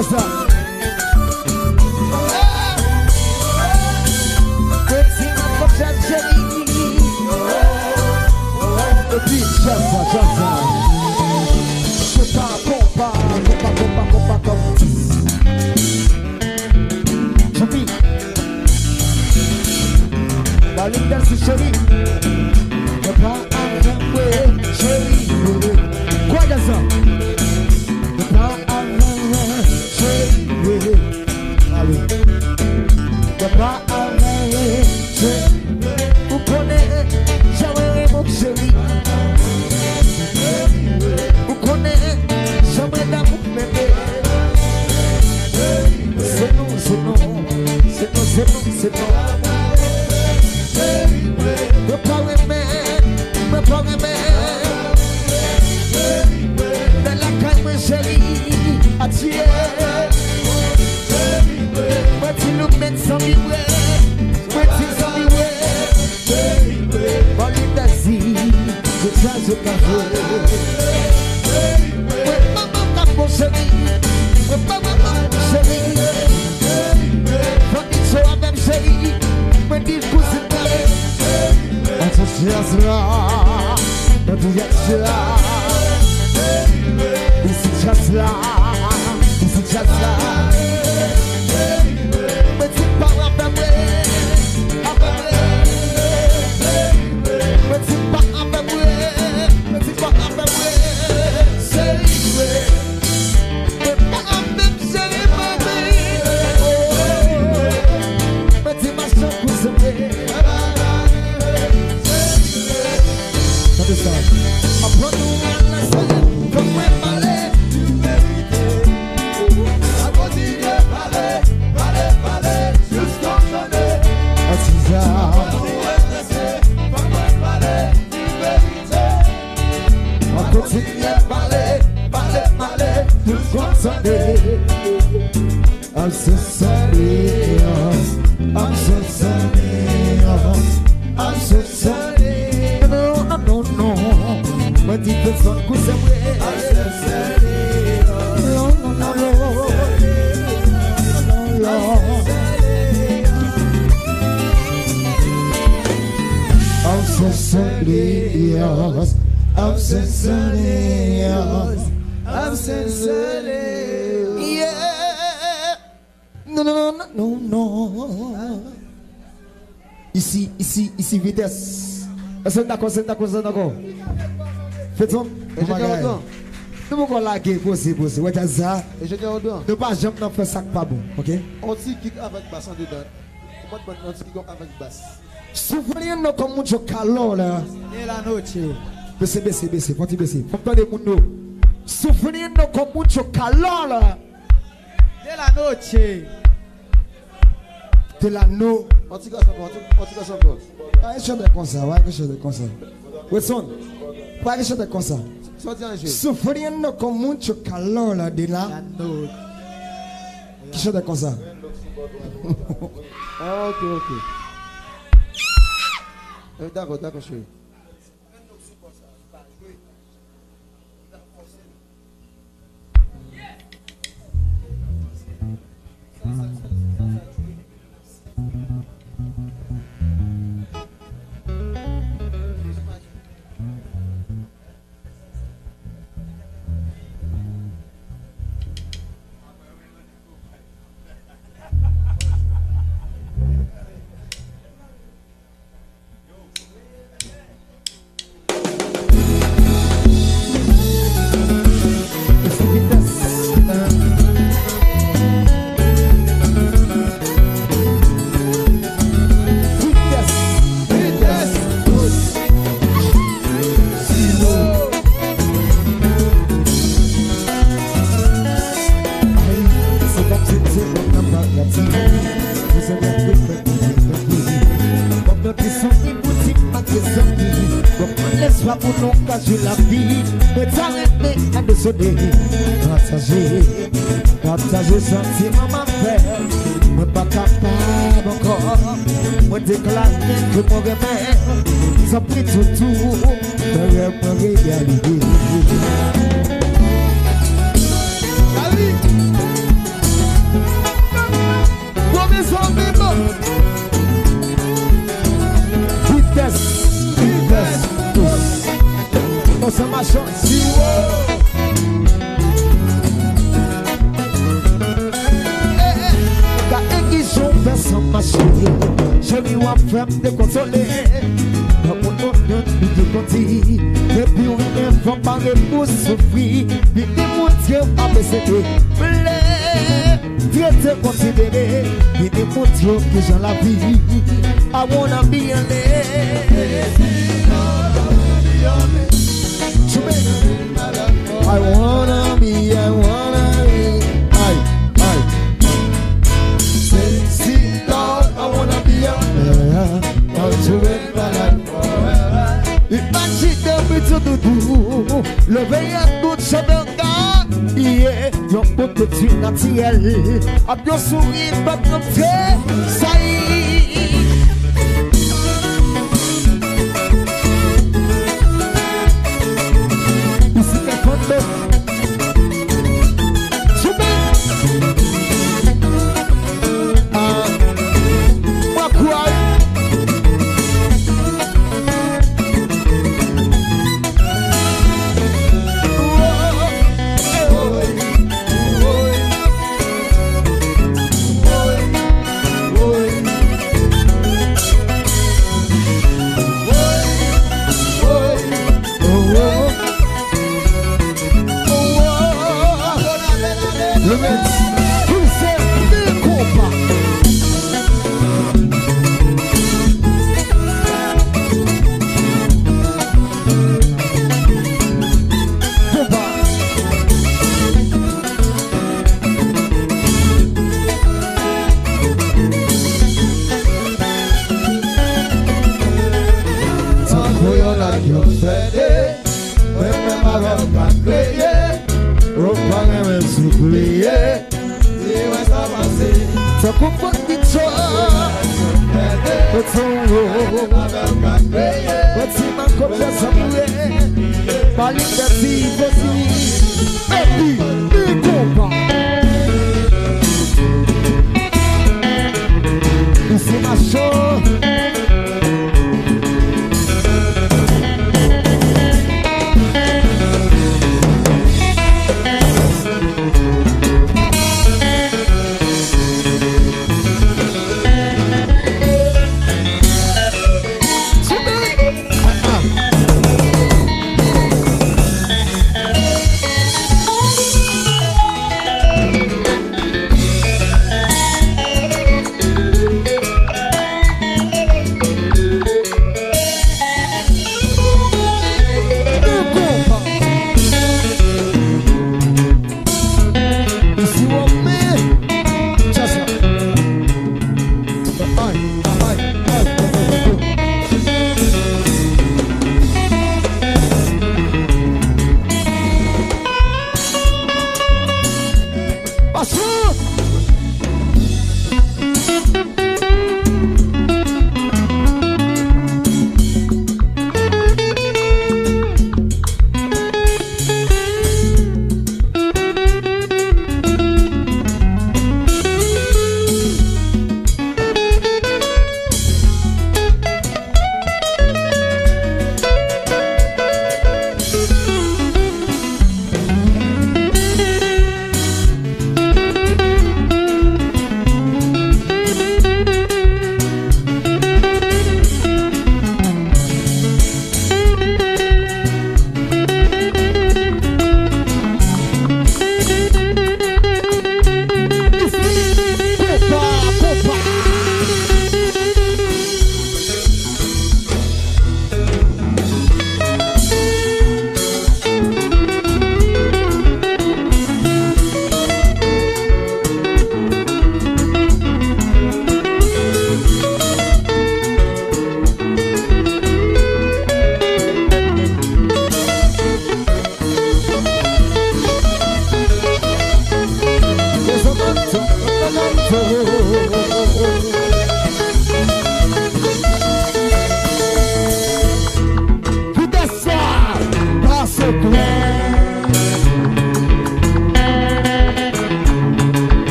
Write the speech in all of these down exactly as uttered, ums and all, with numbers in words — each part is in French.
ça. Petit maman chérie. Et puis Jazza, Jazza. Compa, compa, compa, compa, compa, compa. Jimmy. La ligne d'Elsie chérie. Compa, avec chérie. Quoi Jazza? Compa, avec chérie. Allez. Compa, avec chérie. Vous connaissez, j'aimerais mon chéri. Vous connaissez, j'aimerais d'amour bébé. C'est nous, c'est nous, c'est nous, c'est nous, c'est nous. Me parle me, me parle me. Dans la caille, mon chéri, attirer. Moi, tu nous mets sans vibrer. Moi, tu sans vibrer. Je tiens ce café. Maman, mon chéri. Maman, chéri. Quand ils sont à même chéri, me disent que c'est pareil. On se là, on dit que là. Ici, chasse là. Ici, chasse là. Mais tu parles à peu près. À peu près. I'm so sorry, I'm so sorry, I'm so sorry. No, no, no, no. But if the sun goes away, I'm so sorry. No, no, no, no. I'm so sorry, I'm so sorry, I'm so sorry. Non, non, non, non, non. Ici, ici, ici, vitesse. Est-ce que d'accord, c'est d'accord, c'est d'accord. Faites-on. Nous pouvons laguer, poser, poser. Ouais, t'as ça. Ne pas jamais faire ça pas bon, ok? On dit kick avec basse en dedans. On dit kick avec basse. Souvenez-nous comme mon calor là. Et la noche. Baissez, baissez, baissez, faut baisser. Faut pas des mounous. Souvenez-nous comme mon calor là. De la noche. De la no. On tire ça encore, on tire ça encore. Pas quelque chose de comme ça, ouais, quelque chose de comme ça. Wilson, pas quelque chose de comme ça. Souffrendo con mucho calor là de là. Quelque chose de comme ça. Ok, ok. D'accord, d'accord, chérie. Laisse-moi pour nous cacher la vie. Mais t'arrêter à décider. Partager, partager sentiment ma frère. Moi pas capable encore. Moi déclarer que mon remède. Ça pris tout tout. Derrière ma réalité. ma chance. Personne m'a chérie, je lui ai fait de consoler. Dans mon nom de conti, depuis où il ne faut pas pour souffrir. Puis il mon Dieu a baissé de blé. Dieu te considéré, puis il mon Dieu que j'ai la vie. I wanna be a I wanna be, I wanna be. Aye, aye. Le veilleur tout ce regard, yeah, yon côté du naturel, a bien sourire, pas comme fait, ça y est. Ici, qu'un fond ah, moi quoi?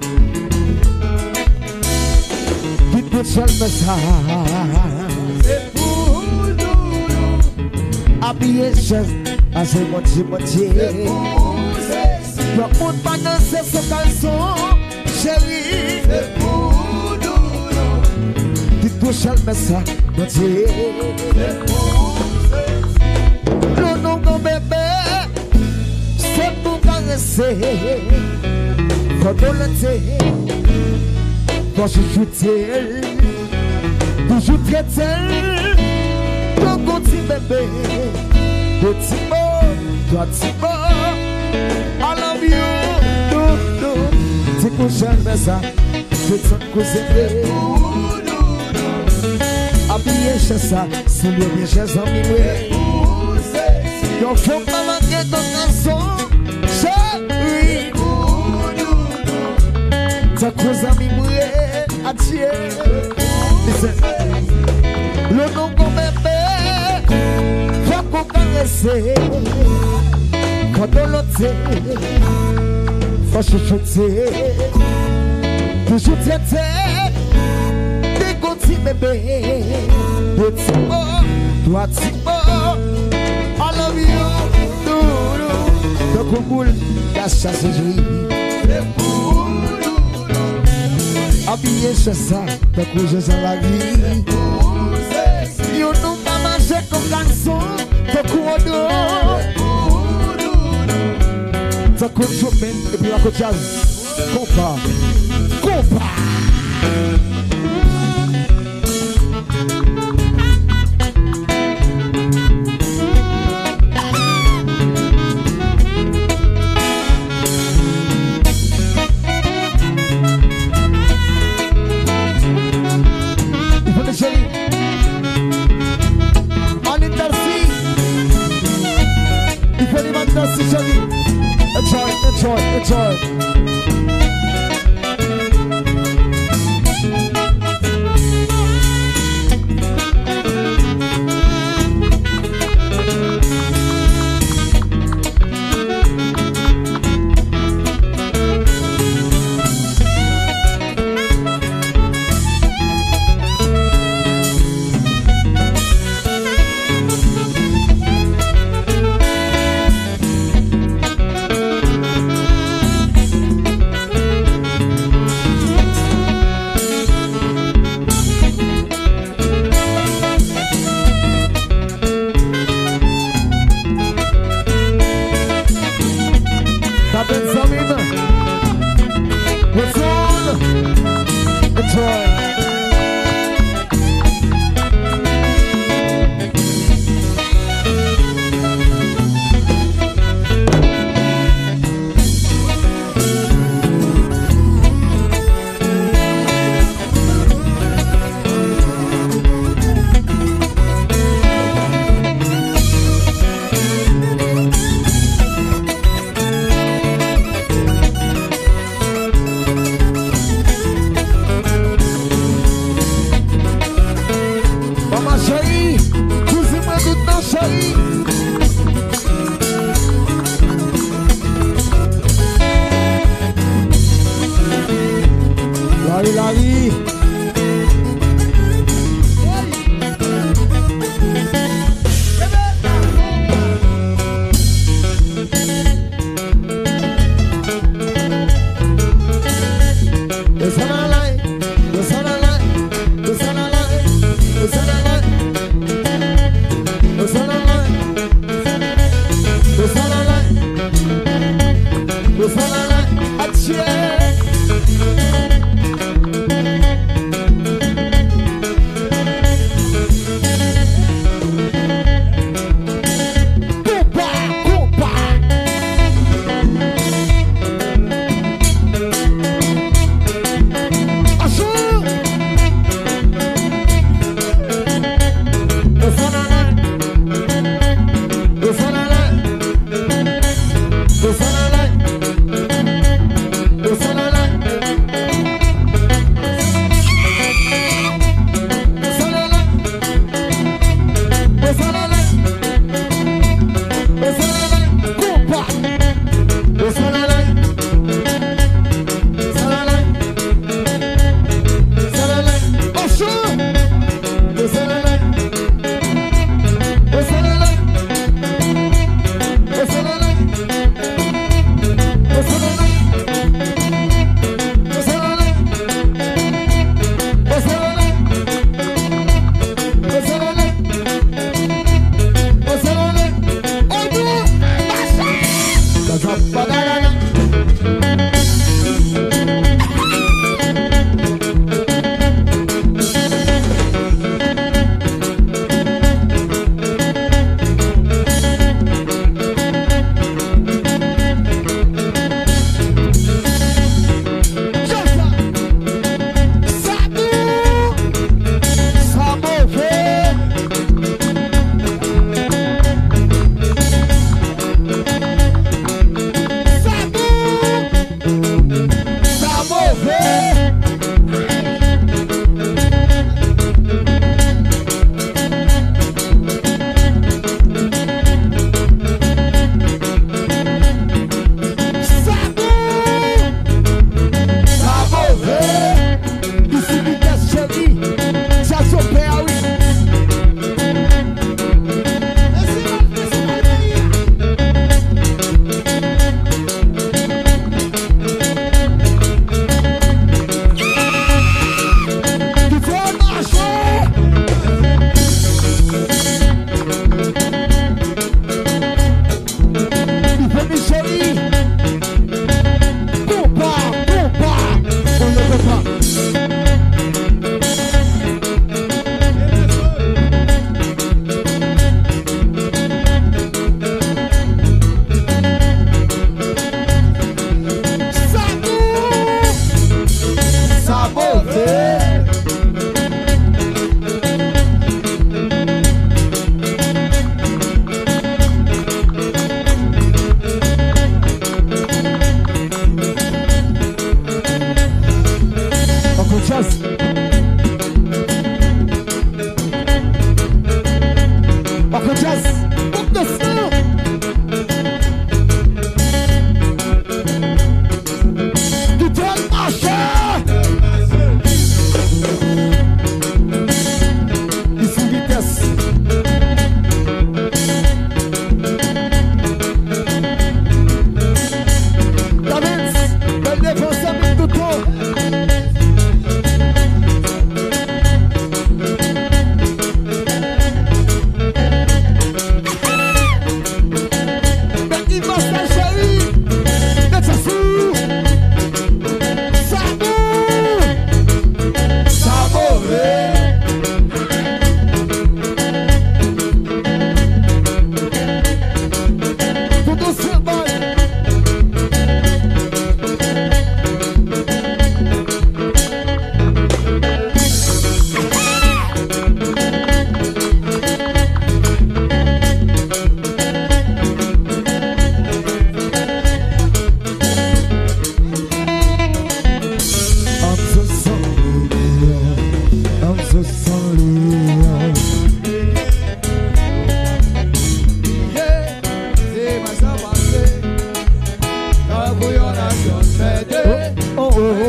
Quitte seul me ça. C'est pour nous. Habillé chaise, assez moitié moitié. C'est pour ceci. Tout le monde va danser ce caleçon, chérie. C'est pour nous. Quitte seul me ça, moitié. C'est pour ceci. Le nom de bébé, c'est pour caresser. Faut volonté, faut chuchoter, toujours traiter. Ton petit bébé, petit mot, toi petit mot. I love you, do, do. C'est qu'on chante mais ça, c'est son cousin. Habillé chez ça, c'est le bien chez amis. Yo faut pas manquer ton garçon, chérie. Ta cause ami mouillé, adieu. Le nom qu'on bébé, faut qu'on caresse. Faut doloter, faut chuchoter, toujours traiter. Des petits bébés, petit mot, toi petit mot. I love you, do, do. Donc au boule, la chasse jolie. Habillé chez ça, donc où je sens la vie. You nous pas manger comme garçon, donc où on dort. Donc où je mène, et puis la côte jazz. Compa, compa. Enjoy, enjoy, enjoy.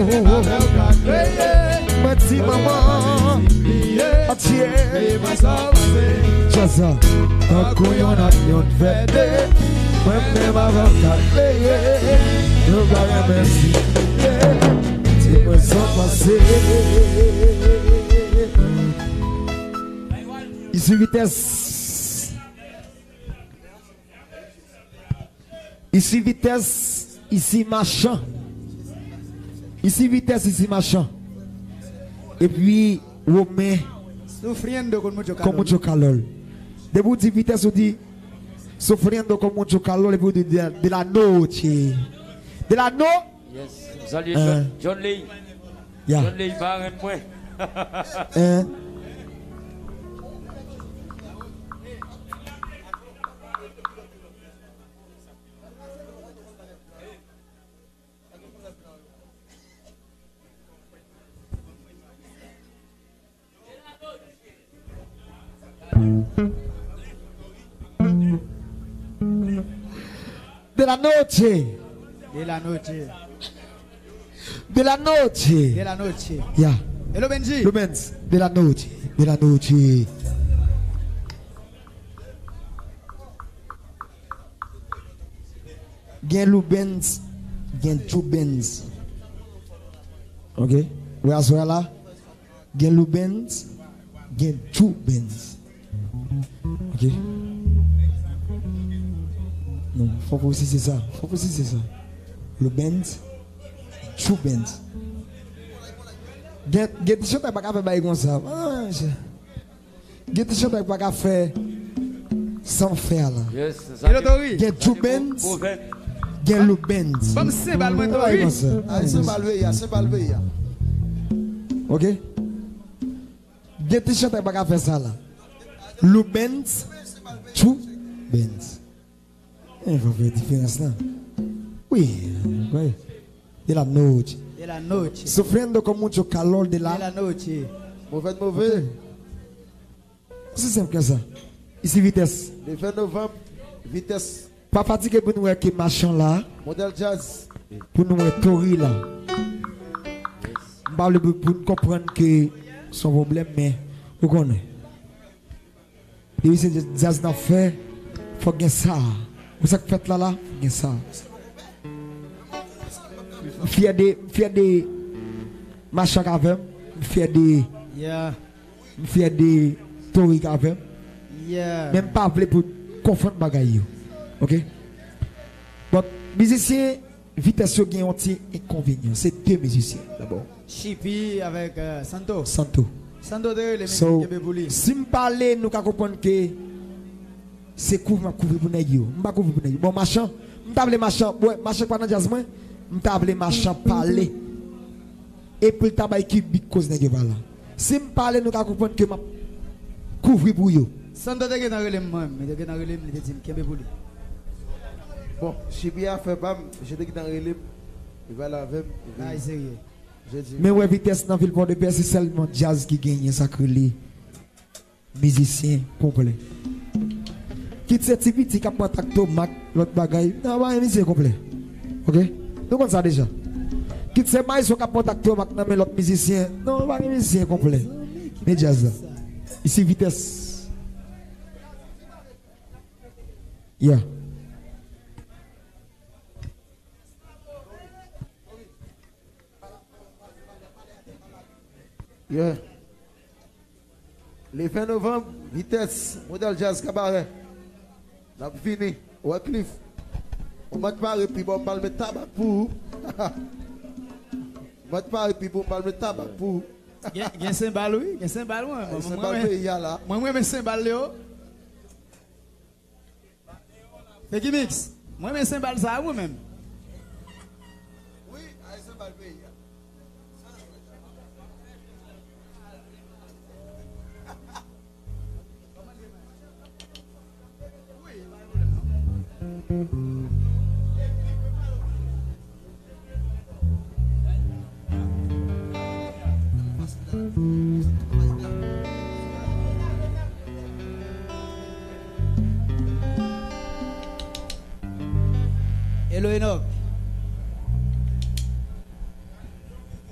Merci maman. Atiye. Chaza. Quand yon a yon fête. Même avant qu'à payer. Nous va merci. C'est moi sans passer. Ici vitesse. Ici vitesse. Ici machin. Ici vitesse, ici machin. Et puis, Romain. Sofrendo con mucho Con mucho calor. De vous dire vitesse, vous dit. Sofrendo con mucho calor. Et vous dit de la noche. De la no. Yes. Salut John, John Lee. Yeah. John Lee, va avec moi. Hein? De la noche. De la noche. De la noche. De la noche. Yeah. Hello Benji. Lumens. De la noche. De la noche. Gen Lubens. Gen Chubens. Ok. Ou à ce là. Gen Lubens. Gen Chubens. Ok. Non, faut pas aussi c'est ça. Faut pas aussi c'est ça. Lubens. Chubens. Gen gen t-shirt pas qu'à faire bail comme ça. Gen t-shirt pas qu'à faire sans faire là. Yes. Hello Tori. Gen Chubens. Gen Lubens. Bam c'est bal moi Ouais, Tori. comme ça. Ah, c'est balvé, c'est balvé. Ok? Gen t-shirt pas qu'à faire ça là. Lubens. Chubens. Il faut faire la différence là. Oui, oui. De la noche. De la noche. Sofrendo con mucho calor de De la. la noche. Mauvais, mauvais. C'est simple que ça. Ici, vitesse. Le vingt novembre, vitesse, Pas fatigué pour nous voir que machin là. modèle jazz. Pour nous voir Tori là. Je parle pour pour nous comprendre que son problème, mais vous connaissez. Et c'est jazz dans fait. Il faut gagner ça. Vous savez que faites là là? Il faut gagner ça. Fier des fier des machins qu'avec, fier des Yeah. fier des Tori qu'avec. Yeah. Même pas appelé pour confondre bagaille. OK? Bon, musicien vitesse gagne un petit inconvénient. C'est deux musiciens d'abord. Chippy avec euh, Santo. Santo. Santo de les So, mecs qui bouli. si me parler nous ka comprendre que c'est couvre couvrir pour nèg yo. M'pa couvrir pour nèg. Bon machin, m'ta appelé machin, ouais, machin pas dans jazz moi, m'ta appelé machin parler. Et puis tabac qui big cause nèg pas là. Si me parler nous ka comprendre que m'a couvrir pour yo. Santo de dans relève moi, mais de dans relève il dit qui bouli. Bon, Chibi a fait bam, j'étais dans le relais. Il va la même. Ah, sérieux. Je dis. Mais ouais, vitesse dans ville port de paix, c'est seulement jazz qui gagne sacré musicien complet. Quitte cette activité qui a pas tacto mac l'autre bagaille, non pas un musicien complet. OK? Nous connaissons ça déjà. Quitte ces maïs qui a pas tacto mac non mais l'autre musicien, non pas un musicien complet. Mais jazz là. Ici vitesse. Yeah. Yeah. Le vingt novembre, vitesse, modèle jazz cabaret. On a fini. Wycliffe. On m'a pas et puis bon, on parle de tabac pour. On m'a pas et puis bon, on parle de tabac pour. Gen cymbal oui, gen cymbal moi. C'est pas le pays là. Moi moi mes cymbal yo. Fait qui mix. Moi mes cymbal ça moi même. Oui, c'est pas le pays. Hello Enoch.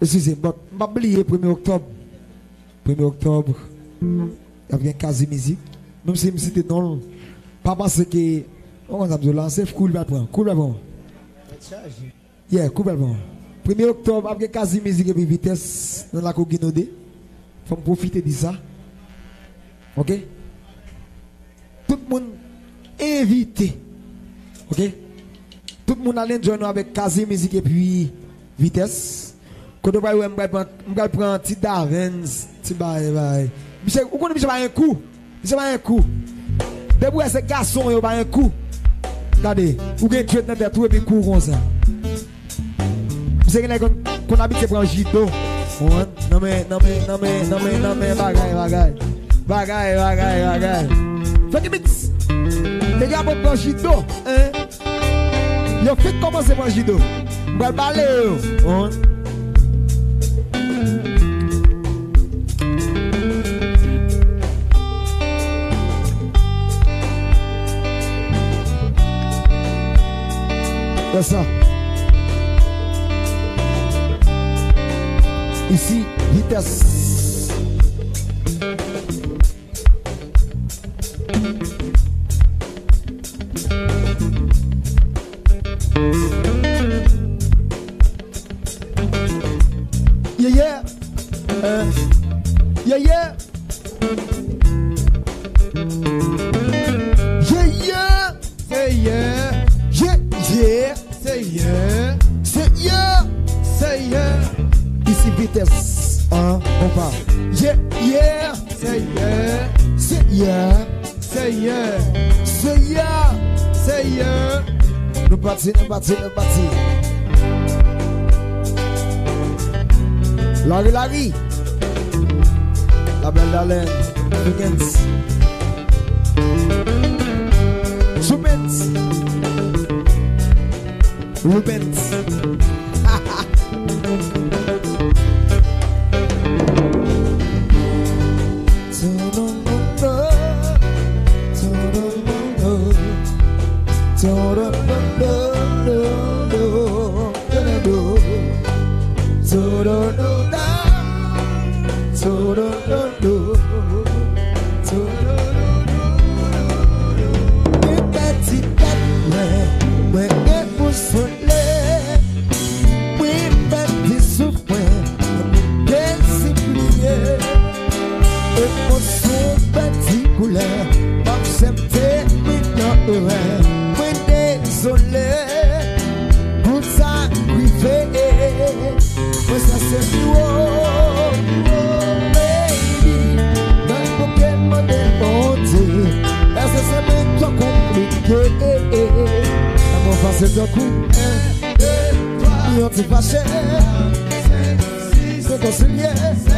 Excusez-moi, je vais oublier le premier octobre. premier octobre, il y a quasi musique. Même si c'était non, pas parce que. On va dire, c'est cool, va prendre. Cool, va prendre. Yeah, cool, va prendre. premier octobre, il y a quasi musique et puis vitesse dans la Koginode. Il faut profiter de ça. Ok? Tout le monde invité. Ok? Tout le monde allait joindre avec quasi musique et puis vitesse. Quand on va prendre un petit Davens, petit bail, bail. Michel, vous connaissez Michel un coup? Michel un coup. Depuis ces garçons, ils ont un coup. Regardez, vous avez tué dans tout et puis coup comme ça. Michel, qu'on habite, c'est pour un gito. Non mais, non mais, non mais, non mais, non mais, bagaille, bagaille. Bagaille, bagaille, bagaille. Fait que mix. Les gars, pour un gito, hein? Ils ont fait commencer pour un gito. On va parler, hein? C'est ça. Ici, vitesse. Yeah, yeah. Uh, yeah, yeah. Yeah, yeah. Say yeah. Yeah, yeah. Say yeah. C'est yeah. Say yeah. Ici vitesse, hein, on parle. Yeah, yeah. Say yeah. C'est yeah. Say yeah. C'est yeah. Say yeah. Nous partons, nous partons, nous partons. Larry, Larry. La belle d'Alain. Rubens. Rubens. Rubens. C'est un coup, et on t'est fâché, c'est concilié,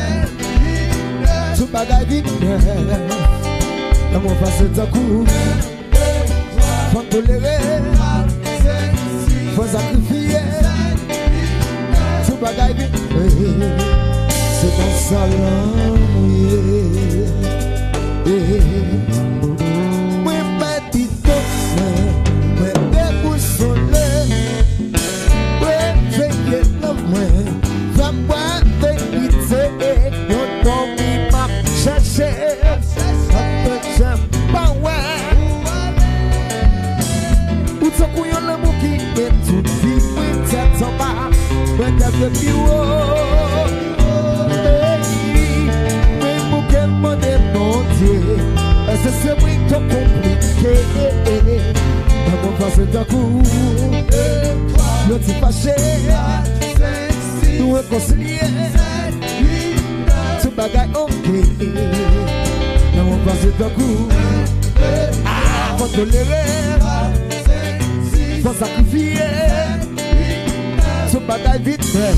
tout bagaille vite, l'amour face c'est un coup, faut tolérer, faut sacrifier, tout bagaille vite, c'est ton salon, oui, petit c'est muito compliqué. Vamos fazer da cu. Eu te fachei. Tu reconcilier. Tu bagaille ok. Vamos fazer da cu. Faut tolérer. Faut sacrifier. Tu bagaille vite fait.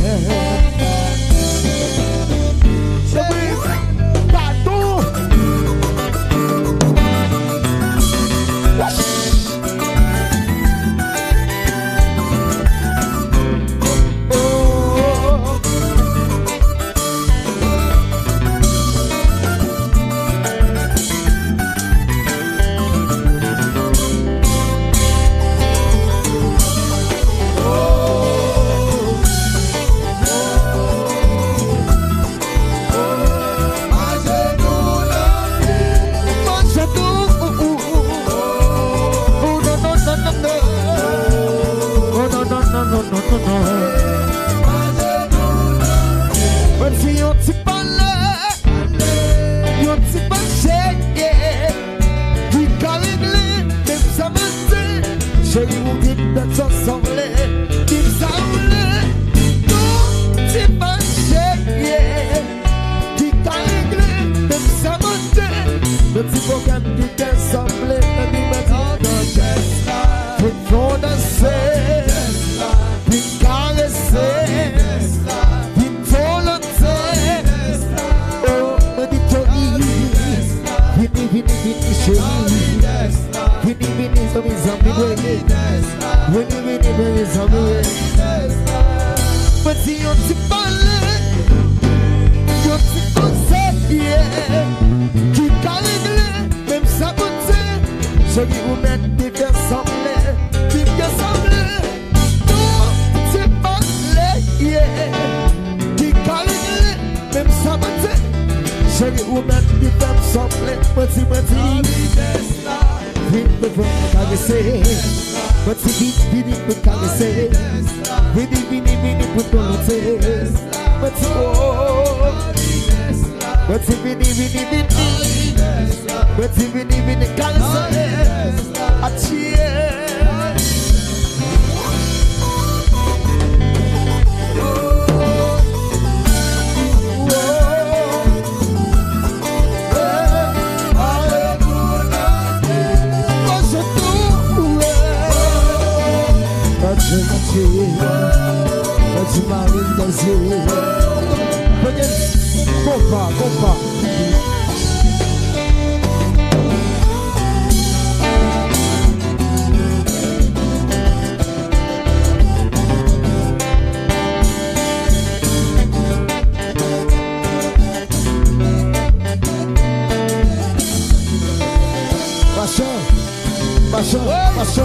Pardon. si yon ti pale, yon ti conseil, qui ka réglé, même sa beauté, chéri ou mettre des vers semblés, des vers semblés, non, ti pale, qui ka réglé, même sa beauté, chéri ou mettre des vers semblés, petit petit, vite me faire caresser. But si vite, vite me caresser. Vite, vite, vite pour donner. But si oh, but si vite, vite, vite, but si vite, vite caresser. Attirer. Tu m'arrives dans les yeux. Compa, compa. Machin, machin, machin.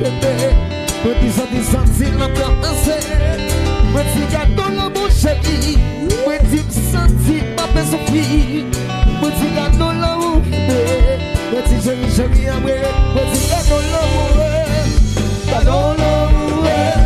bébé. Me dis ça, dis ça, dis la danser. Me dis gâteau l'amour chéri. Me dis senti ma belle Sophie. Me dis gâteau l'amour bébé. Me dis chéri, chéri, amé. Me dis gâteau l'amour. Gâteau l'amour.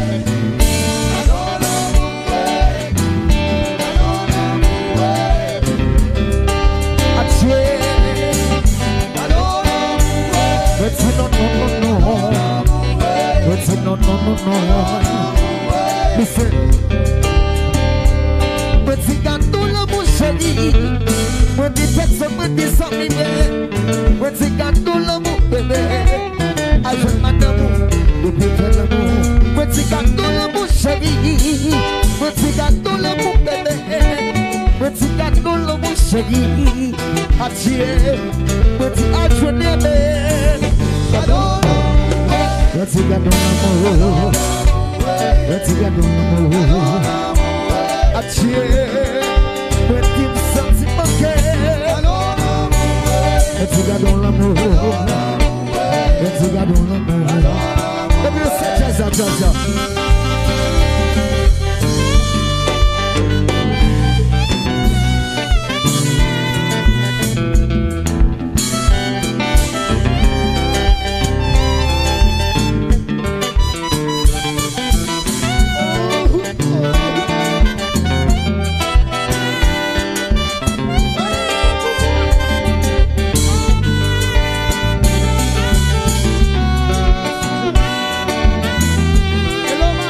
No, no, no, no, no. Listen. Me dis gâteau l'amour chéri. Me dis texte, me dis ça, bébé. Me dis gâteau l'amour bébé. Avec madame, depuis quel amour. Me dis gâteau l'amour chéri. Me dis gâteau l'amour bébé. Me dis gâteau l'amour chéri. Adieu. Me dis adieu bébé. Gâteau. Let's get on the move. Let's get on the move. Achille, with him something okay. Let's get on the move. Let's get on the move. Let me say, Jaza, Jaza. Hello,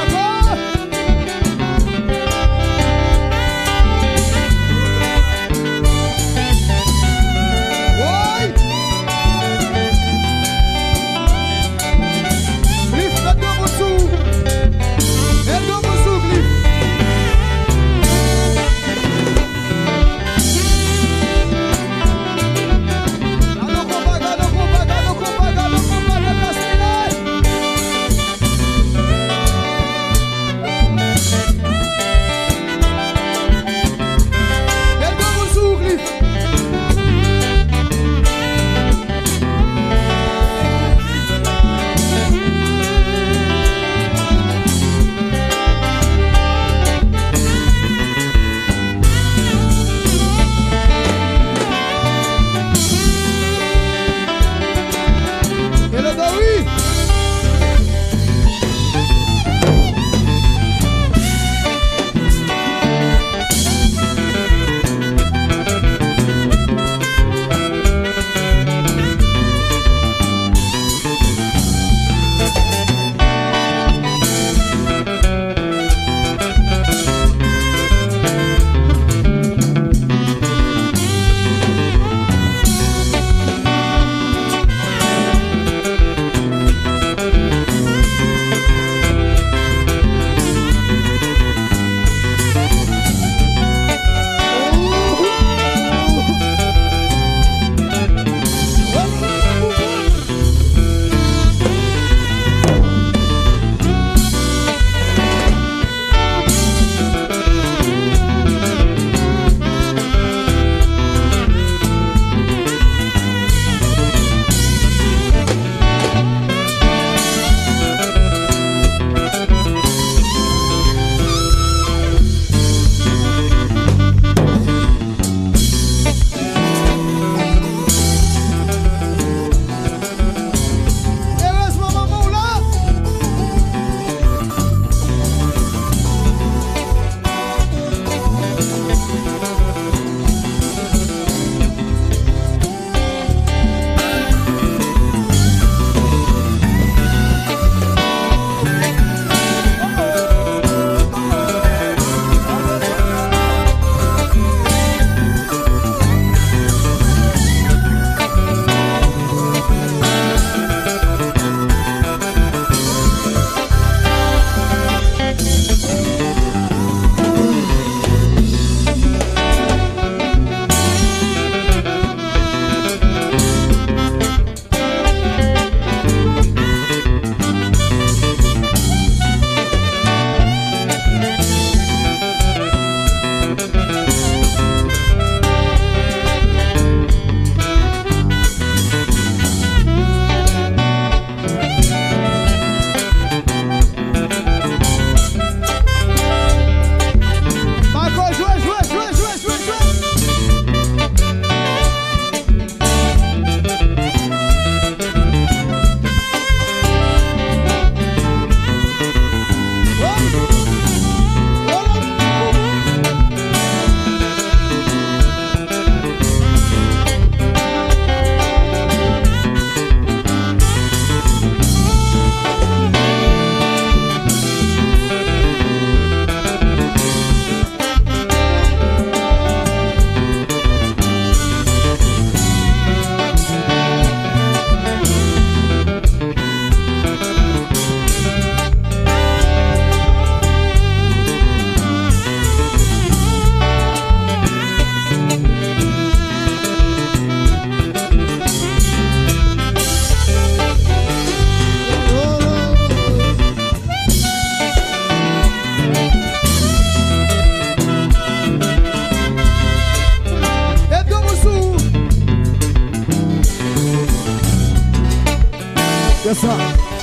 Yes, sir.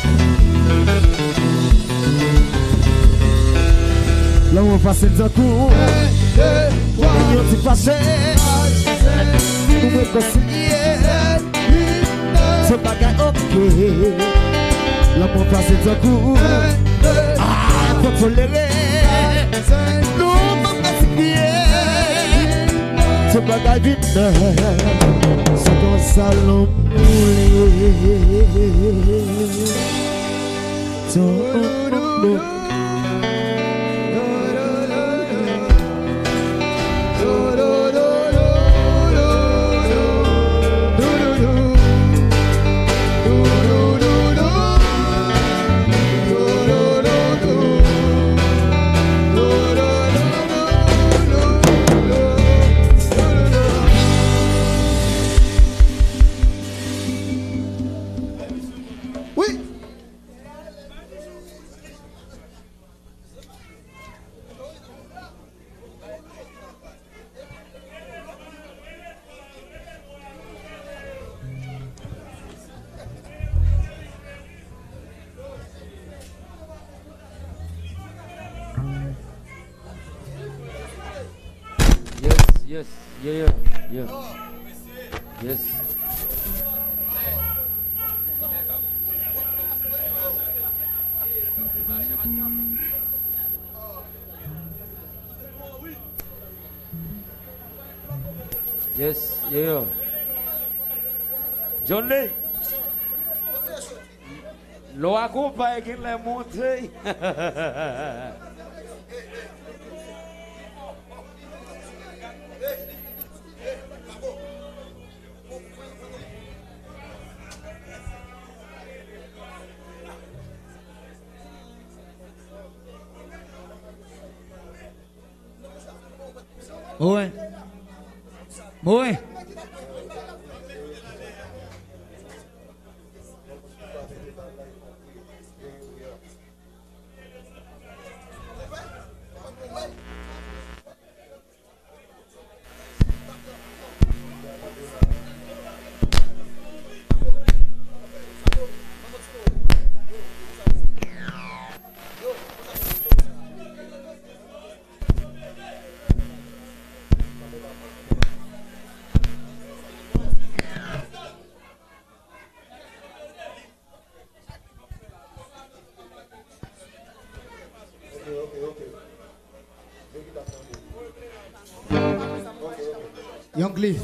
Là on passe le coup. On s'est passé. Nous me conseiller. C'est pas gagné. Ok. Là on passe le coup. Ah, faut tolérer. Nous me conseiller. C'est pas gagné. C'est comme ça l'on moule. Yes, yeah, yeah, yeah. Yes. Yes, yeah. John Lee. Lo acompanha que ele monte. Ouais. Ouais. Young Cliff.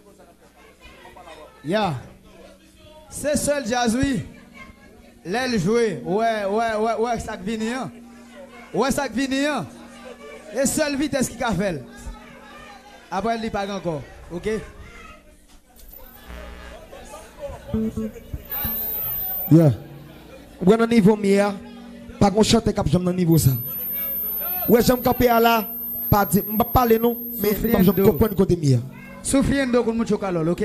Yeah. C'est seul jazz, oui. L'aile jouer. Ouais, ouais, ouais, ouais, ça qui vient. Ouais, ça qui vient. Et seul vitesse qui a fait. Après, il n'y a pas encore. Ok? Yeah. Ou un niveau mieux, pas qu'on chante cap j'aime dans niveau ça. Ouais, j'aime capé à là, pas dire, on va parler non, mais j'aime comprendre côté mieux. Sufriendo con mucho calor, ok?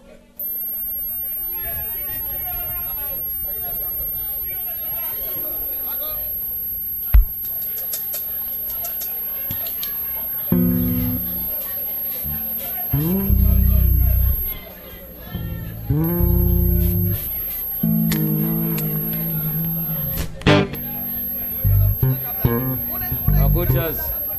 Ah, good jazz.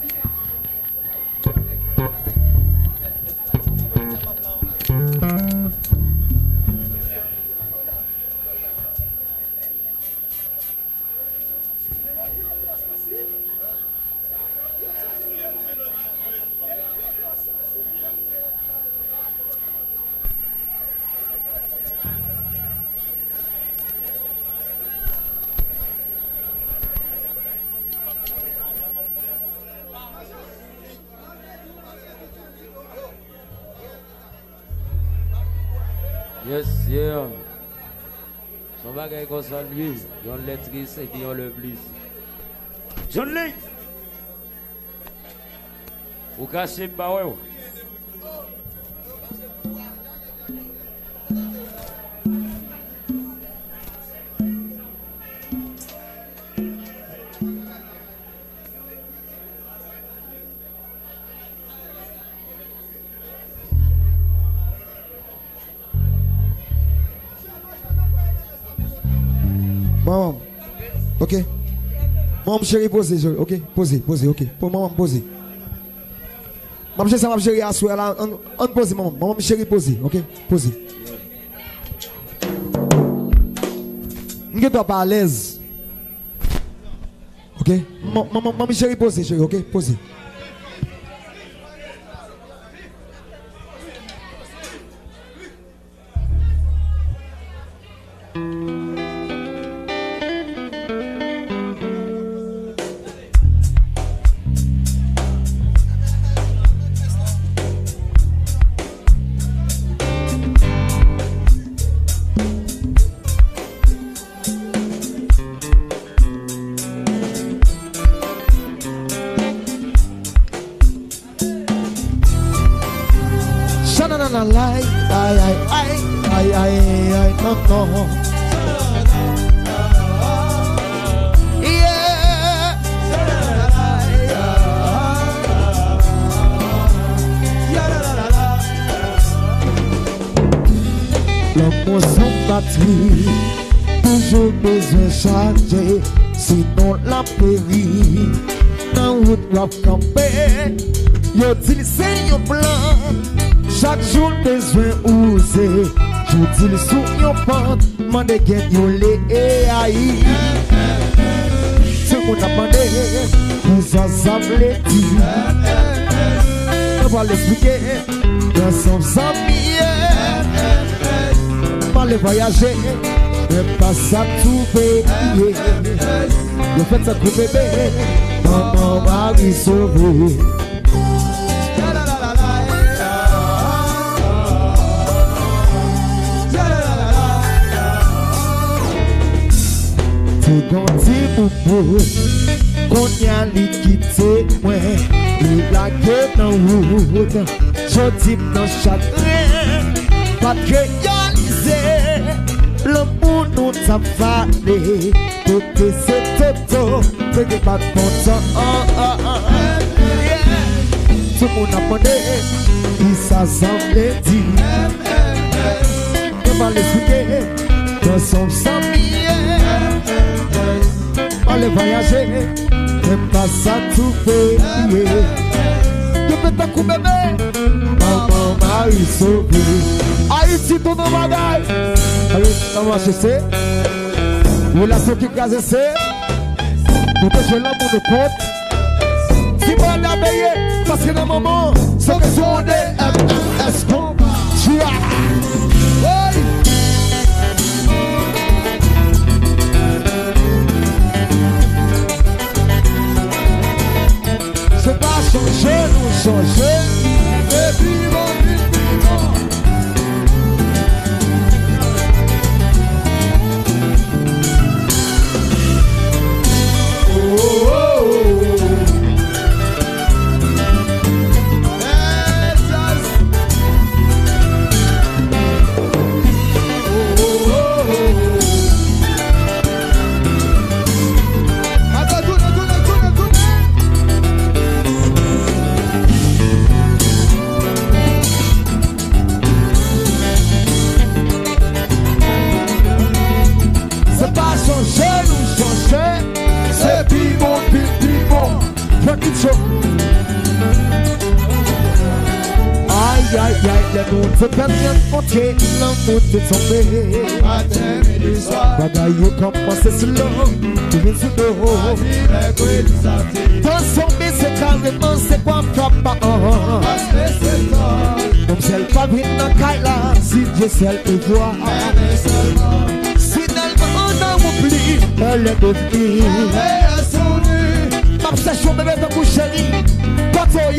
Yes, yeah. Son bagage comme ça, lui, yon lettrice et puis yon le plus. John Lee! Ou cachez pas, ouais. ok? Maman chérie, posez, ok? Posez, posez, ok? Pour maman, posez. Maman chérie, ça m'a chérie à soi là. On pose, maman. Maman chérie, posez, ok? Posez. Je ne suis pas à l'aise. Ok? Maman, maman chérie, posez, chérie, ok? Posez. Toujours besoin changer, sinon la péri. Dans route rap campé, yo dit c'est yon plan. Chaque jour besoin oser, j'utilise sous yon pente. Mande gen yo le aïe. Tout moun a mandé, nous ensemble dit. On va l'expliquer, dans son amis. Pas les voyager, mais pas ça tout payer. Le fait ça tout bébé, maman Marie sauvé. C'est quand il boubou, qu'on y a liquidé, moi, les blagues dans route, je dis dans chagrin, pas de réaliser, l'amour nous t'a fallu, côté c'est toto, c'est des pas de bon temps, tout le monde a demandé, il s'assemblait dit, on va l'expliquer, dans son samedi. Allez voyager, même pas ça tout payer. Je peux t'en couper bébé, maman Marie sauvé. Haïti tout nos bagailles. Allez, on va chercher. Relation qui casse c'est. Pour te jouer l'amour de compte. Si moi on a payé, parce que dans le moment, c'est que sur on est M M S combat. Chia. C'est pas changer, nous changer. Et puis bon, puis bon. Oh, oh, oh. C'est piment, piment, petit chaud. Aïe, aïe, aïe, les mondes se perdent bien monter, l'amour est tombé. Matin, midi, soir, bagaille commence slow, tu viens sous le haut. Dans son baiser, c'est carrément, c'est quoi frappe en comme celle pas vite dans Kaila, si Dieu seul peut voir. Finalement, on a oublié, elle est devenue. Obsession bébé de couche chérie, patoyé.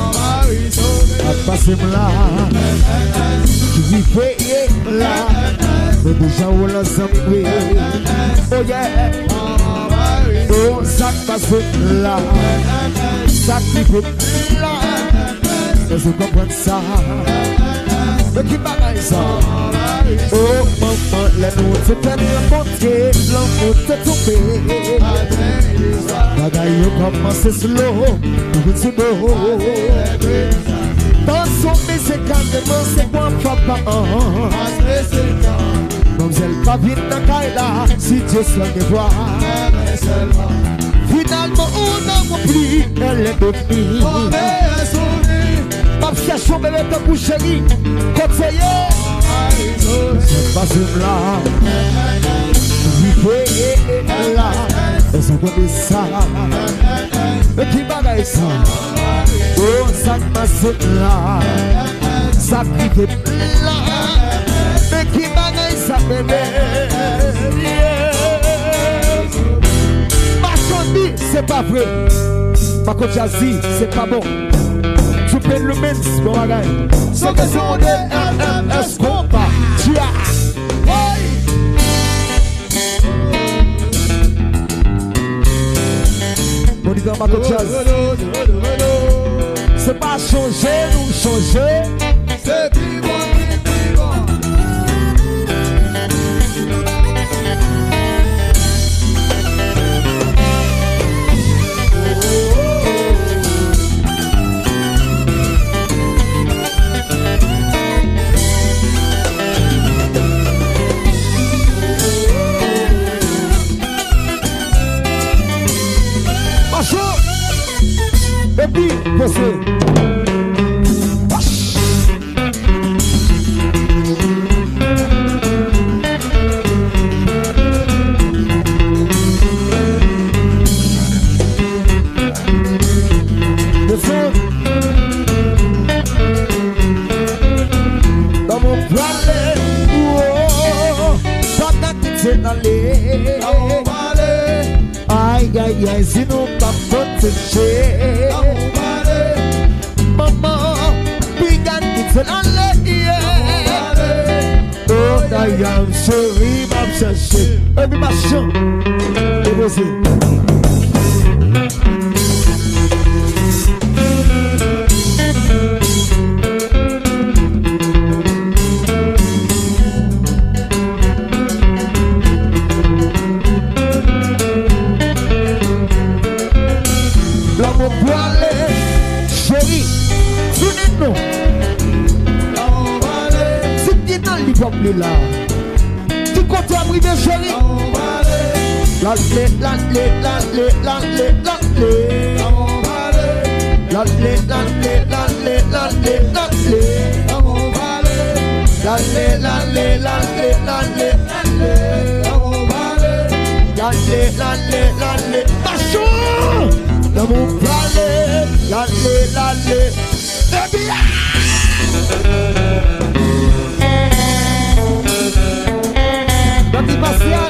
A passé là, tu vis payé là. Mais déjà on l'a semblé. Oh yeah, oh ça passe là, ça qui fait là. Et je comprends ça. Mais qui bagaille ça? Oh maman, les notes se perdent monter, l'amour te tombé. Bagaille commence slow, tout vite sur le haut. Dans son baiser carrément, c'est quoi papa? Comme elle pas vite dans Kaila, si Dieu seul me voit. Finalement, on n'a plus, elle est devenue. Ma cherche bébé de pour chérie, conseiller. C'est pas là. Vivez là. Et c'est comme ça. Et qui bagaille ça? Oh, ça passe là. Ça prive là. Mais qui bagaille ça, bébé? Ma chandie, c'est pas vrai. Ma cochazie, c'est pas bon. Tu peux le mettre, c'est bon bagaille. Sans question de est-ce qu'on va? Tu as. Mon dit dans ma cochazie. C'est pas changer, nous changer. C'est plus bon, plus bon. Et puis, monsieur. Dans mon palais, oh, pas qu'à quitter l'aller. Aïe, aïe, aïe, si nous pas protéger. Maman, pigan quitte l'aller. Oh, d'ailleurs, chérie, m'a cherché. Et puis, ma chante, et voici. Là. Tu comptes arriver chérie? L'allée, l'allée, l'allée, l'allée, l'allée. L'allée, l'allée, l'allée, l'allée, l'allée. L'allée, l'allée, l'allée, l'allée, l'allée. L'allée, l'allée, l'allée. Machou! Dans mon palais, l'allée, l'allée. Eh bien! Motivation.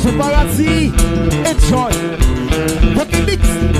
Ce paradis, enjoy. Funky mix.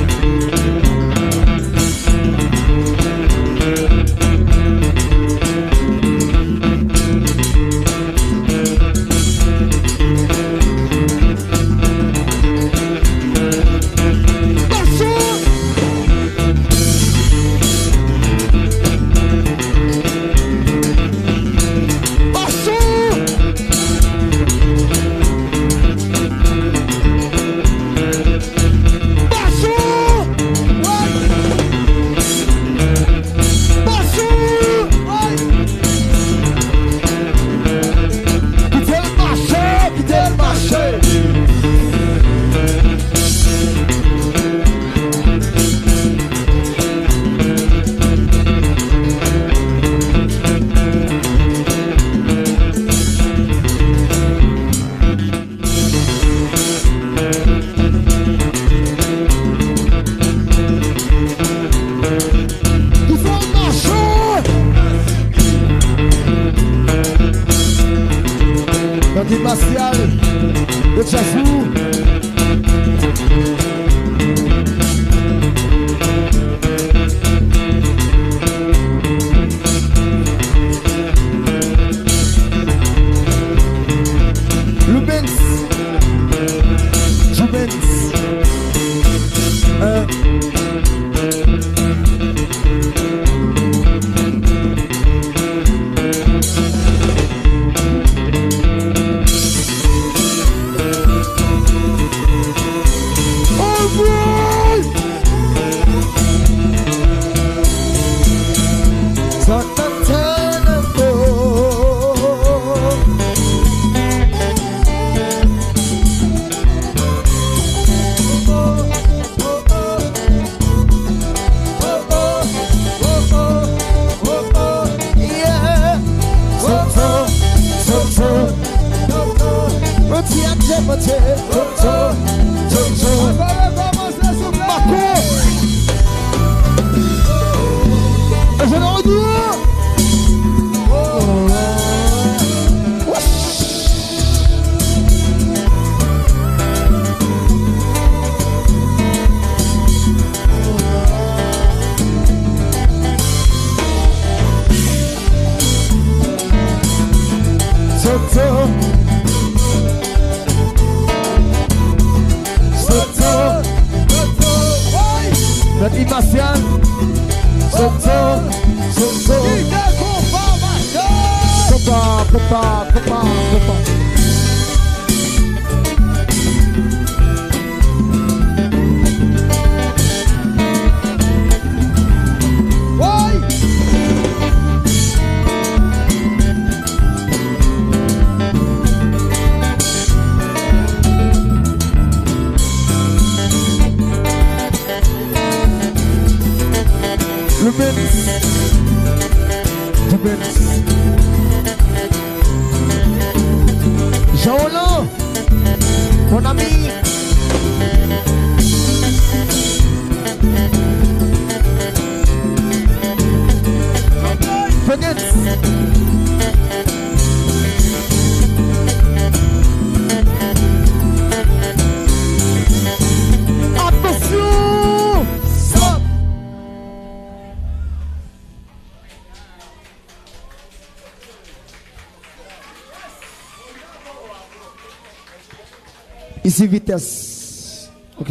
Ici vitesse. Ok.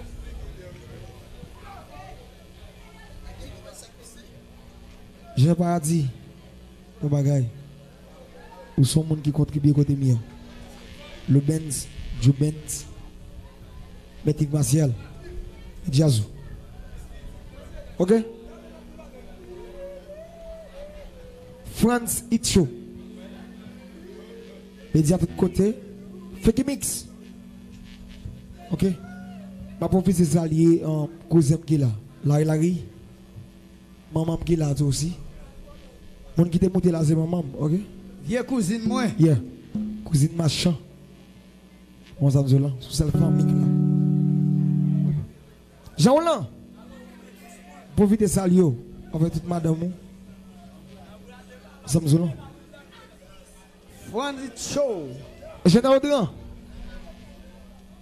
Je n'ai pas dit. Mon bagage. Ou sont gens qui contribuent côté mien. Le Benz, Joe Benz, Métic Martial, Jazou. Ok? France Itcho. Média de côté. Fait mix. Ok? Ma professeur c'est allié en cousin qui là. Larry Larry. Maman qui là aussi. Mon qui t'est monté là c'est maman, ok? Vieux cousine moi. Yeah. Cousine machin. On s'en là, sous cette famille là. Jean-Roland. Profitez salio avec toute madame. Samzolon. One it show. Je t'ai ordonné.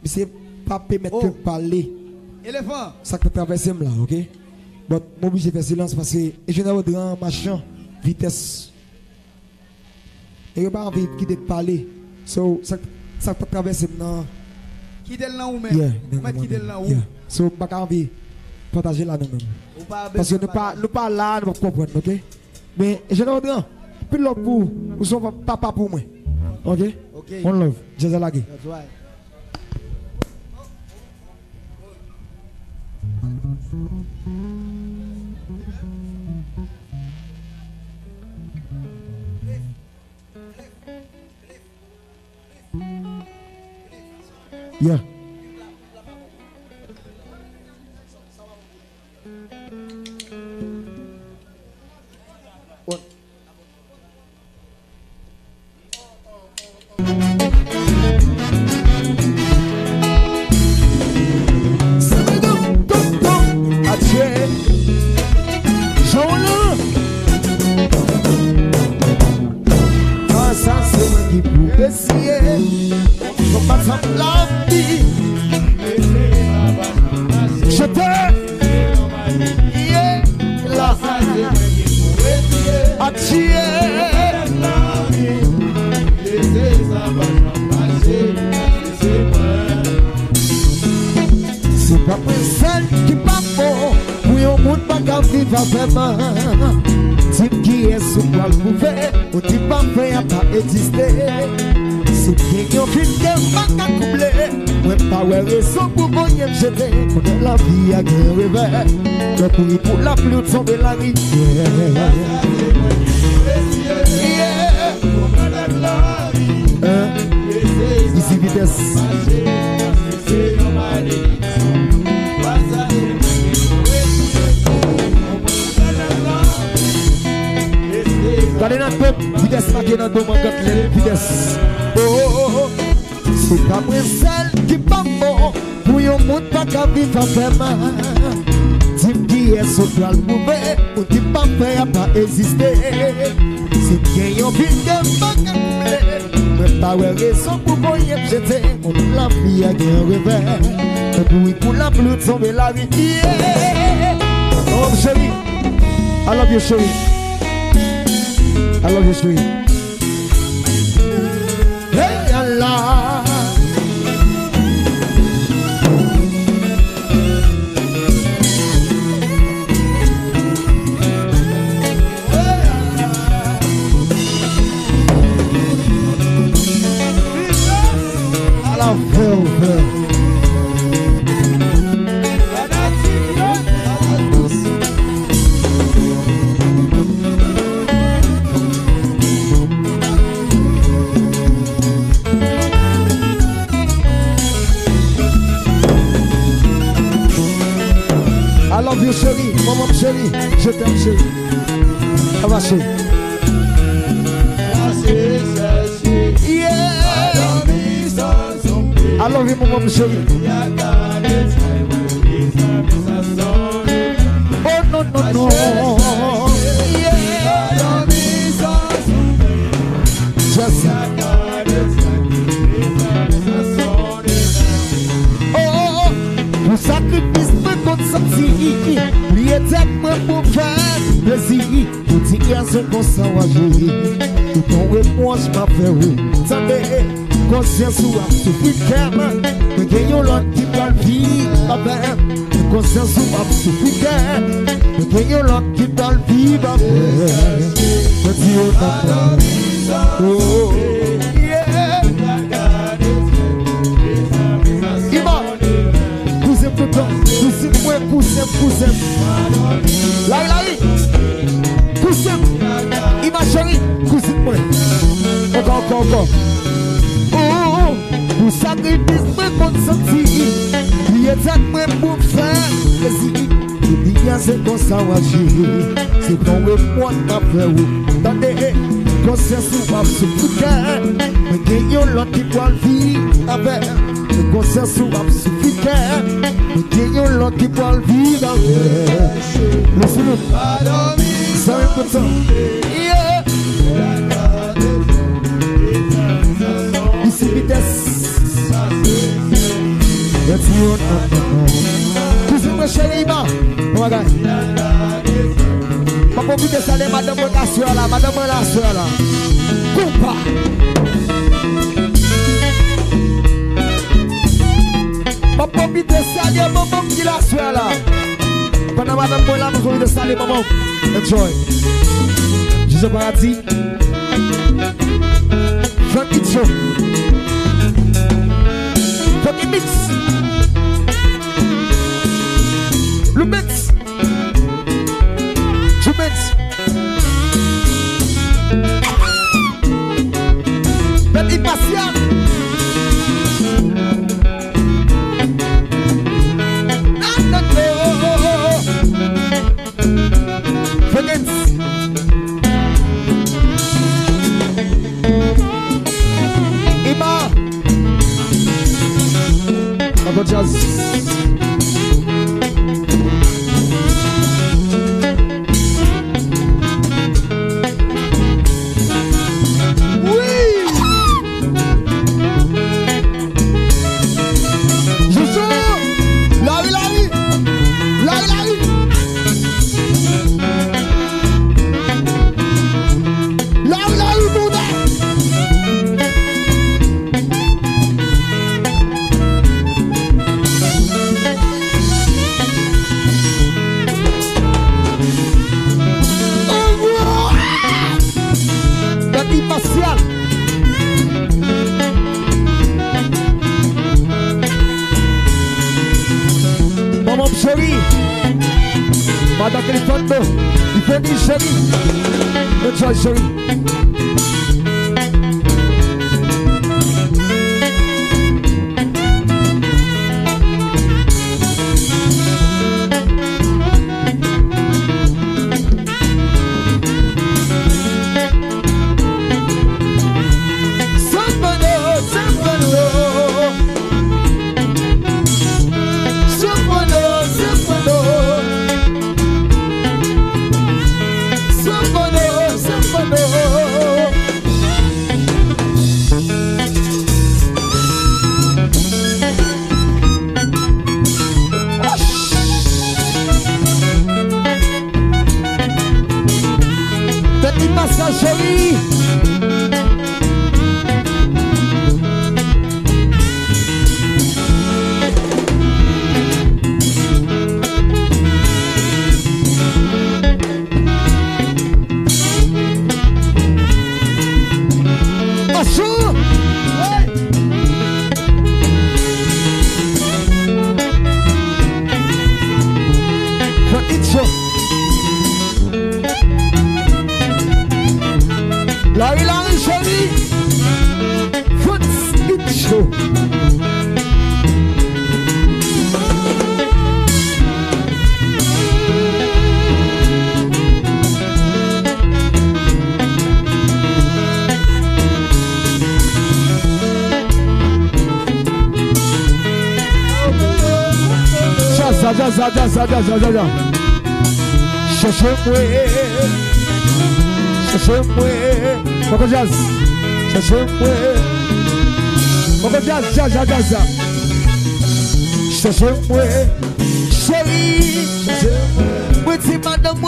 c'est pas permettre Oh. de parler. Éléphant. Ça peut traverser là, ok? Bon, moi obligé de faire silence parce que je n'ai pas machin, vitesse. Et je n'ai pas envie de quitter de parler. So, ça, ça peut traverser maintenant. Quitte le nom ou même. Yeah, Moi quitte le nom ou. yeah. So, je n'ai pas envie de partager là nous-mêmes. Ou pas Parce que besoin nous de pas nous pas là, nous pas comprendre, ok? Mais je n'ai pas puis l'autre pour, vous sont papa pour moi. Ok? Ok. One love, Jésus Lagui. That's right. Yeah. One. Adieu. Jean-Luc. Ah, ça c'est moi qui peux essayer. Faut pas s'en blâmer. Je t'aime. Yeah. Là. Adieu. C'est pas pour celle qui pas bon. Pour un monde pas qu'à vivre avec moi. Type qui est sous quoi le pouvait. Ou type pas fait à pas exister. C'est bien qu'on finit qu'elle pas qu'à coubler. Moi pas ouais raison pour moi y jeter. Pour la vie à guerre réveil. Le bruit pour la pluie de tomber la rivière. Hein? Ici vitesse. Regardez notre peuple, vitesse marquée dans le dos, vitesse. Oh, oh, oh. C'est pas moi celle qui pas bon. Pour un monde pas qu'à vivre avec moi. Type qui est sur toi le mauvais. Ou type pas fait à pas exister. C'est bien un film de pas qu'à couvler. Mais pas ouais raison pour moi y jeter. On la vie à guerre réveil. Le bruit pour la pluie de tomber la rivière. Oh chérie, I love you chérie. I love you, sweet. Hey, Allah. I love you. I love you chérie, maman chérie, je t'aime chérie. Ça va chérie. Yeah. I love you maman chérie. Oh non non non. Yeah. Just oh, pour sacrifice contre sorti, lui était moi pour faire plaisir. Pour dire qu'il y a ce qu'on s'en va jouer. Tout ton réponse m'a fait oui. Attendez, conscience ou absufficaire. Mais qu'il y a l'autre qui va vivre avec. Conscience ou absufficaire. Mais qu'il y a l'autre qui va vivre avec. Je dis au papa. Oh, yeah. Ima. Cousin Pépin, cousin moi, cousin, cousin. Là, là, cousin. Ima chérie, cousin moi. Encore, encore, encore. Oh, oh, oh. Pour sacrifice, moi, contre sorti. Il est à moi pour faire plaisir. Il y a ce qu'on s'en va jouer. C'est ton repos de ma frère. Attendez, conscience ou pas suffisant. Mais qu'il y a l'autre qui doit vivre avec. Conscience ou pas suffisant. Mais qu'il y a l'autre qui doit vivre avec. Laissez-nous. Ça va être ça. Yeah. Ici vitesse. Let's see what tu sais moi chérie ma. Oh my God. Papa vite ça les madame la soeur là, madame la soeur là. Coupa. Papa vite ça les maman qui la soeur là. Pendant madame moi là, vous vite ça les maman. Enjoy. Jésus paradis. Funky show. Funky mix. Le mix. Je mix. Ben impatient. Forget. Ima. Papa Jazz. Madame Califondo, il faut dire chérie. Enjoy chérie. Zaza, zaza, zaza, zaza. Cherchez-moi, cherchez-moi. Pourquoi jazz? Cherchez-moi. Pourquoi jazz, jazz, jazz, jazz. Cherchez-moi, chérie. Cherchez-moi. Petit madame,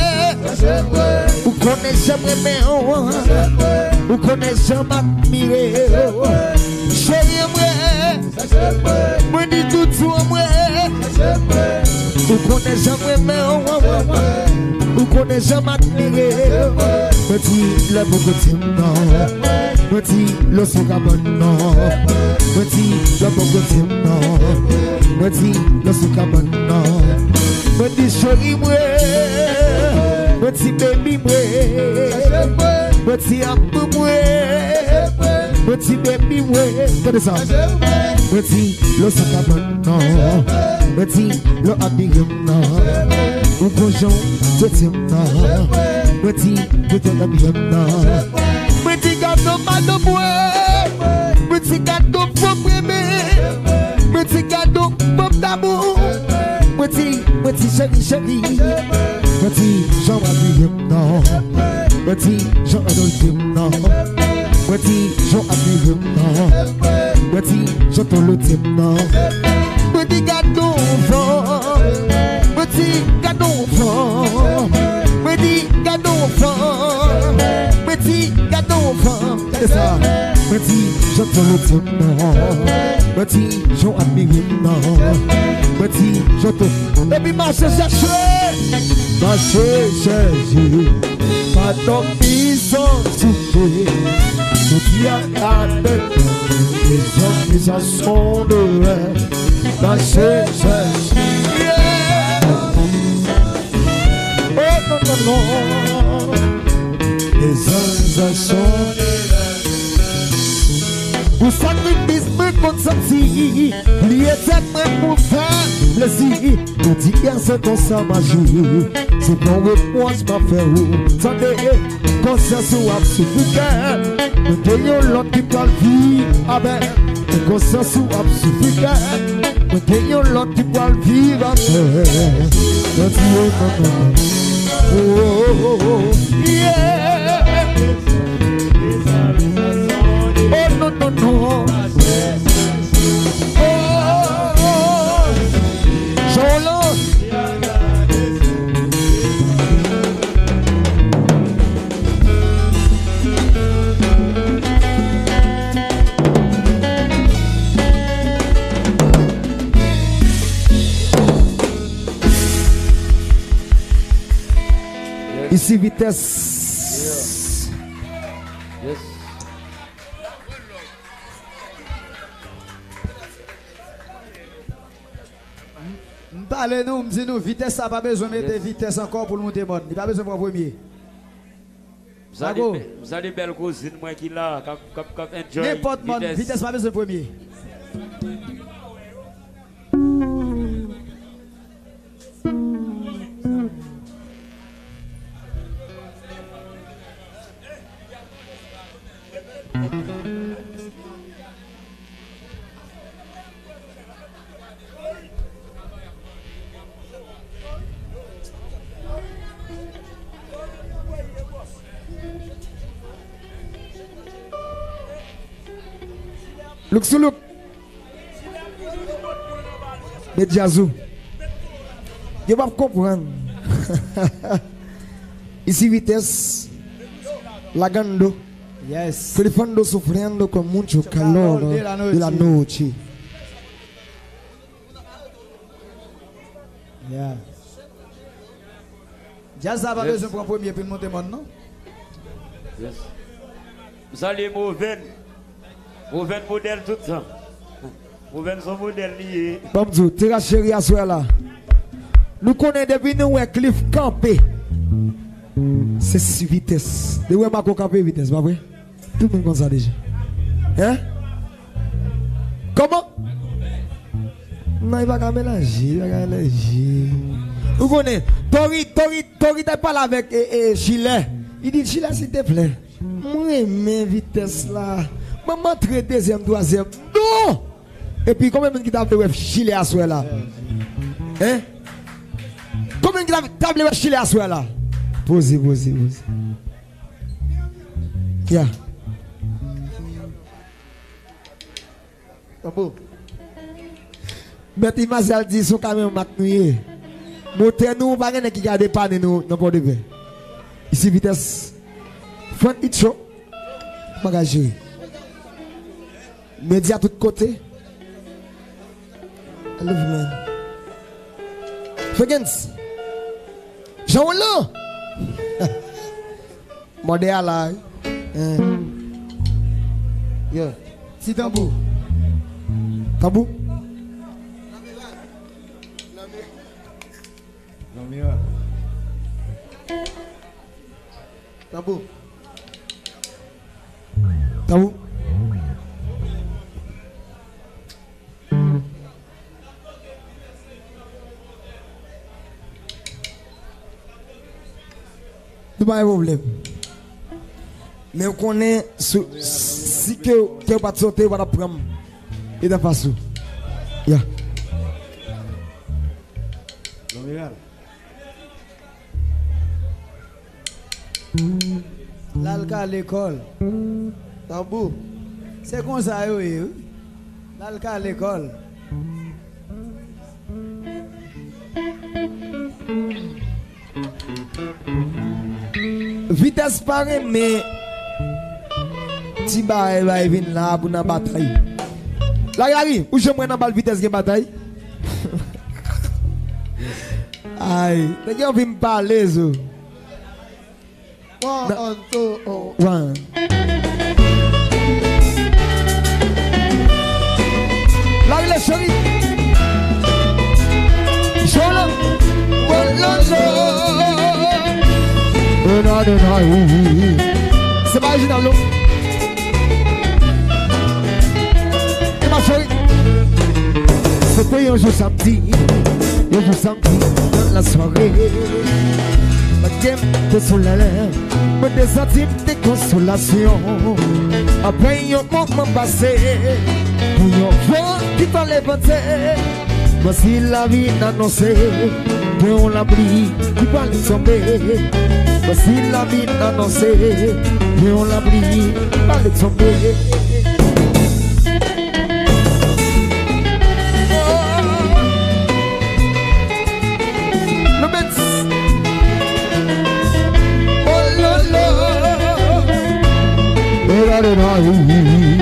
vous connaissez moi, vous connaissez m'admirer. Chérie, moi, moi dis tout sur moi. Vous connaissez moi, vous connaissez m'admirer. Petit le beaucoup de temps, petit le soukabon non, petit le beaucoup de temps, petit le soukabon non, petit chéri moi, petit baby moi, petit amour moi, petit baby moi, c'est ça. Petit le soukabon non, petit le habillé non, ou bonjour petit non, petit petit habillé non, petit gâteau madame moi, petit gâteau pour bébé, petit gâteau pour d'amour, petit petit chéri chéri, petit Jean habillé non, petit Jean adolphe non, petit Jean habillé non, petit Jean tout le type non. Petit gâteau fort, petit gâteau fort, petit gâteau fort, petit gâteau fort. C'est ça. Petit, j'entends le temps. Petit, j'en admire non. Petit, j'entends. Et puis marche chercher, marche chercher. Pas tant qu'ils sont soufflés. Petit à gâter. Les hommes qui s'en sont de rêve. Marche chercher. Oh non non non. Les hommes sont de rêve. Ou sacrifice me consenti, lié tête pour faire plaisir. Petit garçon dans sa magie, c'est ton réponse m'a fait où. Tendez, conscience ou absurde. Nous payons l'autre qui parle vie, avec conscience ou absurde. Nous payons l'autre qui parle vie, avec oh oh oh yeah. Oh non non non. Oh, oh. Jolo. Ici vitesse. Yes. Parlez-nous, dis-nous, vitesse, ça n'a pas besoin de mettre Yes. vitesse encore pour le monter monde. Il n'a pas besoin de prendre premier. Vous avez vous avez belle cousine moi qui là, cap cap cap enjoy. N'importe monde, vitesse, pas besoin de premier. Look so look. Mais Jazou. Je vais comprendre. Ici vitesse. Lagando. Yes. Telefando sufriendo con mucho calor de la noche. de la noche. Yeah. Jazz n'a pas Yes. besoin de prendre premier pour le monter monde, non? Yes. Vous allez mauvais. Mauvais modèle tout ça. Mauvais son modèle lié. Comme tu, tu as chéri à soi là. Nous connaissons depuis nous un cliff campé. C'est six vitesses. De où est ma campé vitesse, pas vrai? Tout le monde comme ça déjà. Hein? Comment? Non, il va pas mélanger, il va pas mélanger. Vous connaissez? Tori, Tori, Tori, t'as parlé avec eh, eh, Chile. Il dit Chile, s'il te plaît. Moi, mes vitesse là. Maman, très deuxième, troisième. Non! Et puis, combien de gens qui t'a fait Chile à soi là? Hein? Combien de gens qui t'a fait Chile à soi là? Posez, posez, posez. Yeah. Tambour. Mais il m'a dit, son quand même matnouillé. Moteur nous, pas rien qui garde pas nous, non pas de paix. Ici, vitesse. Front it show. Magagé. Média à tous côtés. I love you, man. Fagans. Jean-Wolo. Modèle là. Yeah. Si tambour. Tabou. Tambour. Tabou. Il n'y a pas de problème. Mais on connaît si que tu vas sauter, on va prendre. Et de façon. Yeah. L'alca à l'école. Tambour. C'est comme ça, oui. L'alca à l'école. vitesse pareil, mais si bah va venir là pour la bataille. La gari, où je prends dans vitesse de bataille? Aïe, les gars viennent me parler. One, two, oh. One. La gars, chérie. Chola. C'est pas original, non? Et ma chérie, c'était un jour samedi, un jour samedi dans la soirée. Ma game de soleil, me des centimes de consolation. Après un moment passé, pour un vent qui fallait vanter. Voici la vie annoncée, que on l'abri, qui va le tomber. Voici la vie annoncée, que on l'abri, qui va le tomber. Le bête. Oh là là. Oh là là là.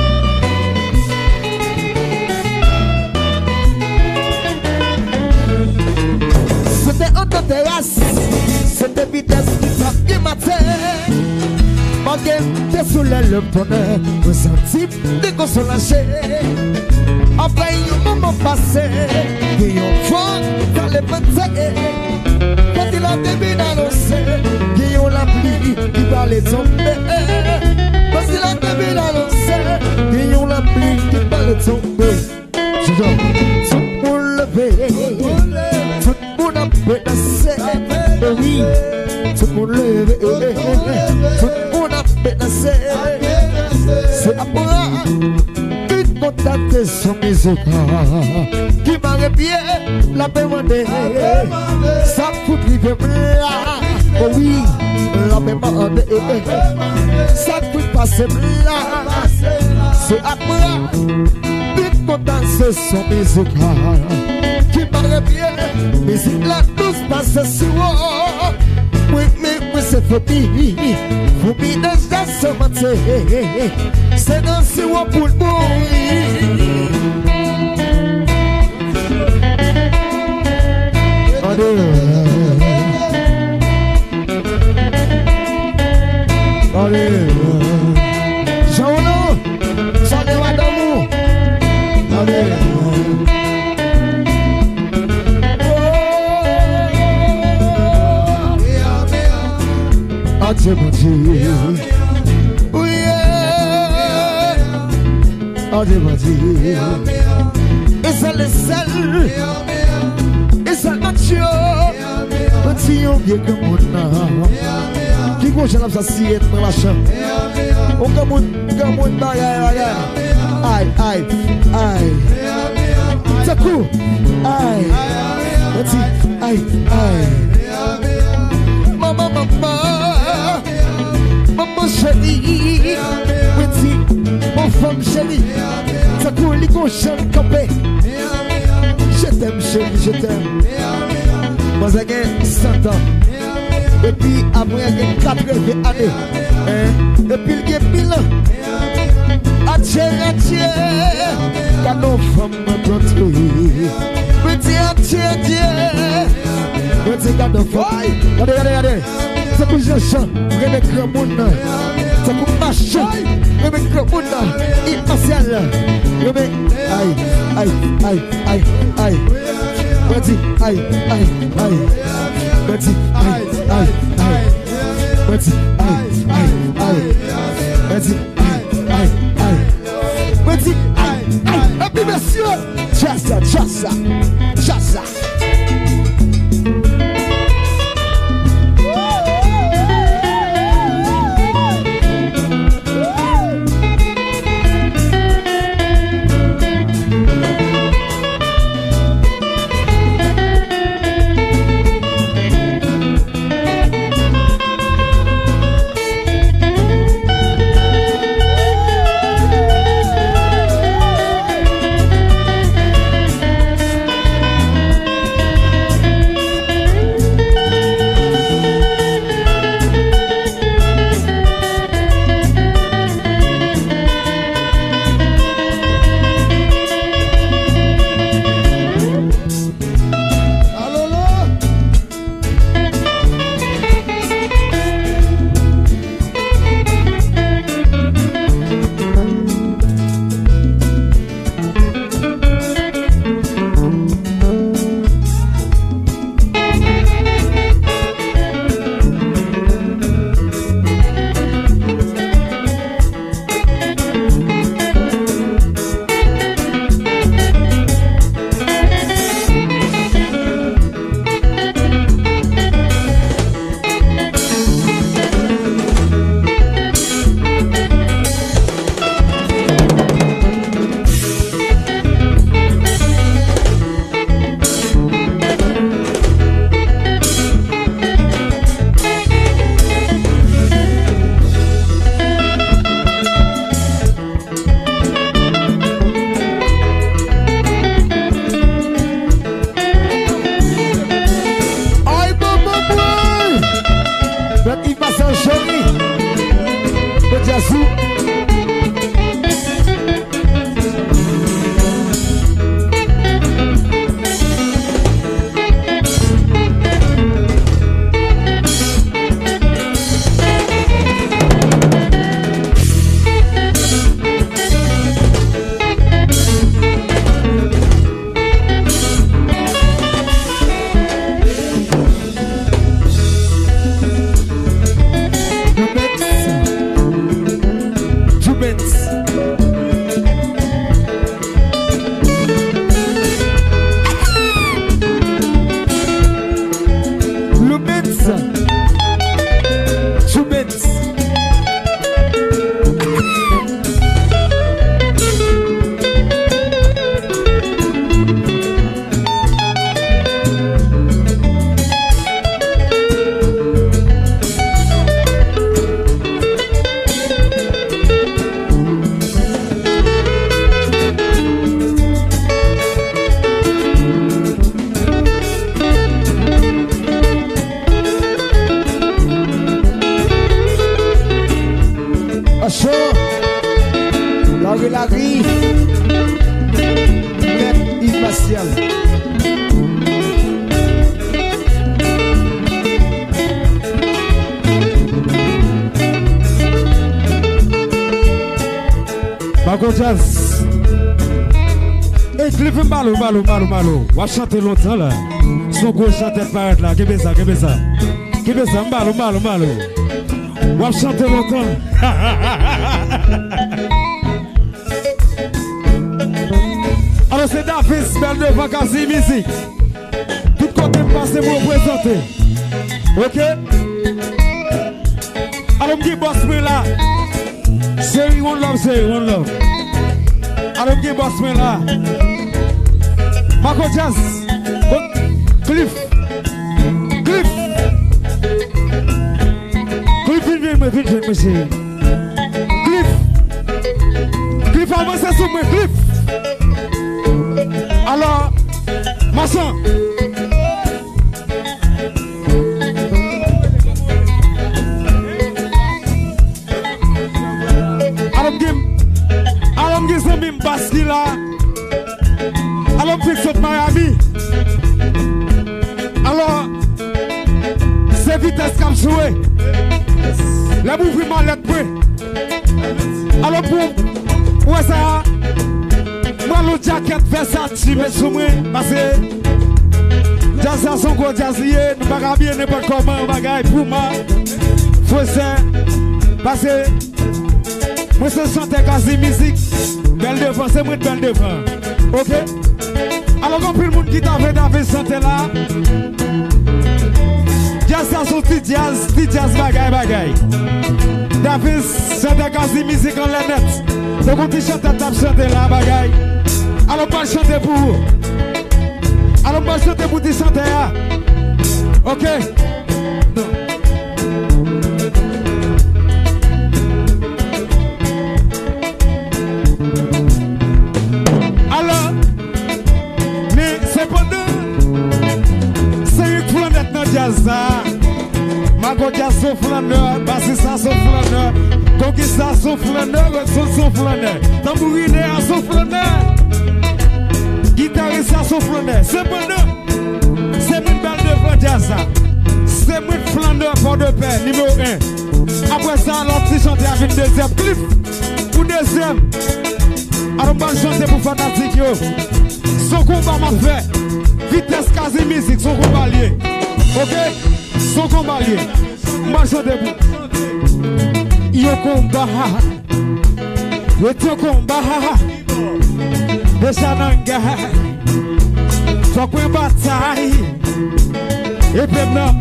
Terrasse, c'était vitesse qui frappe du matin. Ma game te soulève le bonheur, un sentiment de consolation. Après un moment passé, il y a un vent dans les pensées. Quand il a début d'annoncer, il y a la pluie qui va les tomber. Quand il a début d'annoncer, il y a la pluie qui va les tomber. Je dis, tout pour lever. But I said, oui, tout le monde lève, tout le monde a fait la scène. C'est après une contact sur mes écrans qui m'aurait bien la demandé. Ça fout privé là, oh oui, la demandé. Ça fout passer là, c'est après une contact sur mes écrans. Qui paraît bien, mais il a tous passé sur moi. Oui, mais oui, c'est fini. Vous m'y déjà se mentir. C'est dans ce roi pour le mourir. Allez, allez, Jean-Ono, j'en ai un d'amour. Allez. Adieu mon Dieu, oui, adieu mon Dieu. Et c'est le seul, et c'est le Dieu, petit homme bien comme mon âme. Qui gauche à la s'assied dans la chambre. Oh comme on, comme on bagaille, aïe, aïe, aïe. C'est cool, aïe, petit, aïe, aïe. Maman, maman. Maman chérie, petit, mon femme chérie, ça coule les cochons campés. Je t'aime chérie, je t'aime. Moi j'ai cent ans, et puis après j'ai quatre-vingts années, et puis il y a mille ans. Adieu, adieu, car nos femmes m'ont construit. Petit adieu, adieu, petit car nos femmes. Regardez, regardez, regardez. Ça couche un chant, remets grand monde. Ça coupe ma chant, remets grand monde. Impartial, remets. Aïe, aïe, aïe, aïe, aïe. Vas-y, aïe, aïe, aïe. Vas-y, aïe, aïe, aïe. Vas-y, aïe, aïe, aïe. Vas-y, aïe, aïe, aïe. Vas-y, aïe, aïe. Et puis messieurs, chassa, chassa, chassa. Jazz. Et Cliff Malo, Malo, Malo, Malo. On va chanter longtemps là. Son gros chanteur paraît là. Qu'est-ce ça, qu'est-ce ça? Qu'est-ce ça, Malo, Malo, Malo. On va chanter longtemps. Alors c'est Davis, belle de vacances musique. Tout côté passé pour présenter. Ok? Alors me boss me là. Say one love, say one love. Alors me boss me là. Marco Jazz. Cliff. Cliff. Cliff, viens, viens, viens, viens, monsieur. Cliff. Cliff, avancez sur moi, Cliff. Alors, Masson. Alors, alors, je suis un basque là. Alors, je suis Miami. Alors, c'est vitesse comme joué. La bouffe vraiment lettre. Alors, pour. Ouais, ça. Moi, le jacket Versace, mais sous moi, parce que jazz à son gros jazzier, nous ne pouvons pas bien n'importe comment, bagaille pour moi. Faut ça, parce que moi, je chante quasi musique, belle devant, c'est moi belle devant. Ok? Alors, quand tout le monde qui t'a fait d'avait chanté là, jazz à son petit jazz, petit jazz bagaille, bagaille. Davis chante quasi musique en la net. Donc, on dit chanter, tape chanter là, bagaille. Alors, pas chanter pour vous. Alors, pas chanter pour dire chanter là. Ok? Non. Alors, mais c'est pas deux. C'est une planète dans le jazz. Marco Jazz son flaneur, Bassissa son flaneur, Conquista son flaneur, Redson son flaneur, Tambourine à son flaneur. Guitariste à son flaneur, c'est bon deux. C'est une belle de jazz. C'est une flaneur pour de paix, numéro un. Après ça, l'autre petit chanteur avec une deuxième clip. Ou deuxième. Alors, on va chanter pour fanatique. Son combat m'a fait. Vitesse quasi musique, son combat lié. Ok? Son combat lié. On va chanter pour. Yo combat. Yo combat. De Chananga, faut qu'on bataille, et puis même,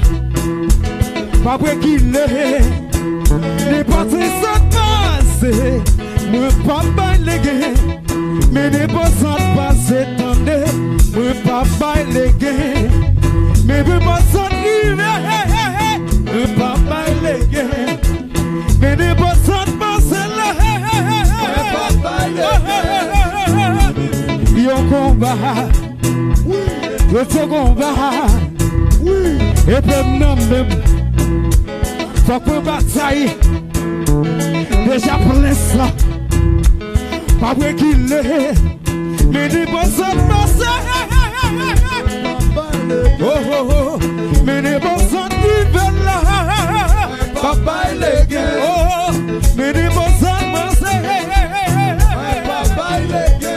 pas pour qu'il est, les parties sont passées, moi pas bail les gains, mais les boss sont passés, attendez, moi pas bail les gains, mais les boss sont arrivés, moi pas bail les gains, mais les boss sont passés là, moi pas bail les gains. Yo combat, yo te combat, et puis même, faut qu'on bataille, déjà plein ça, pas vrai qu'il est, mais des boss sont passés, oh oh oh, mais des boss sont arrivés là, papa il est gay, oh, mais des boss sont passés, papa il est gay.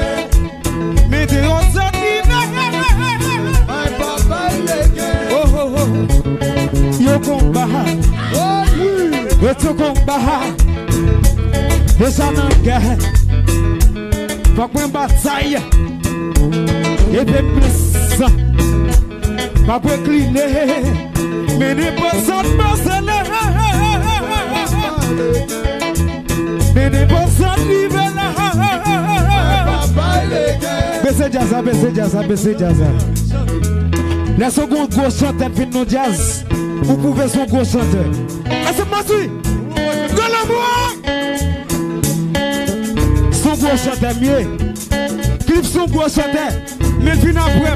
Yo combat, yo te combat, et ça n'en gagne. Faut qu'on bataille, et puis plus ça, pas pour cliner, mais n'est pas ça de passer là, mais n'est pas ça de vivre là. Baissez jazz, baissez jazz, baissez jazz. Les secondes gros chanteurs fin nos jazz. Vous pouvez son gros chanteur. Est-ce que moi suis? Son gros chanteur mieux. Clip son gros chanteur. Mais fin après.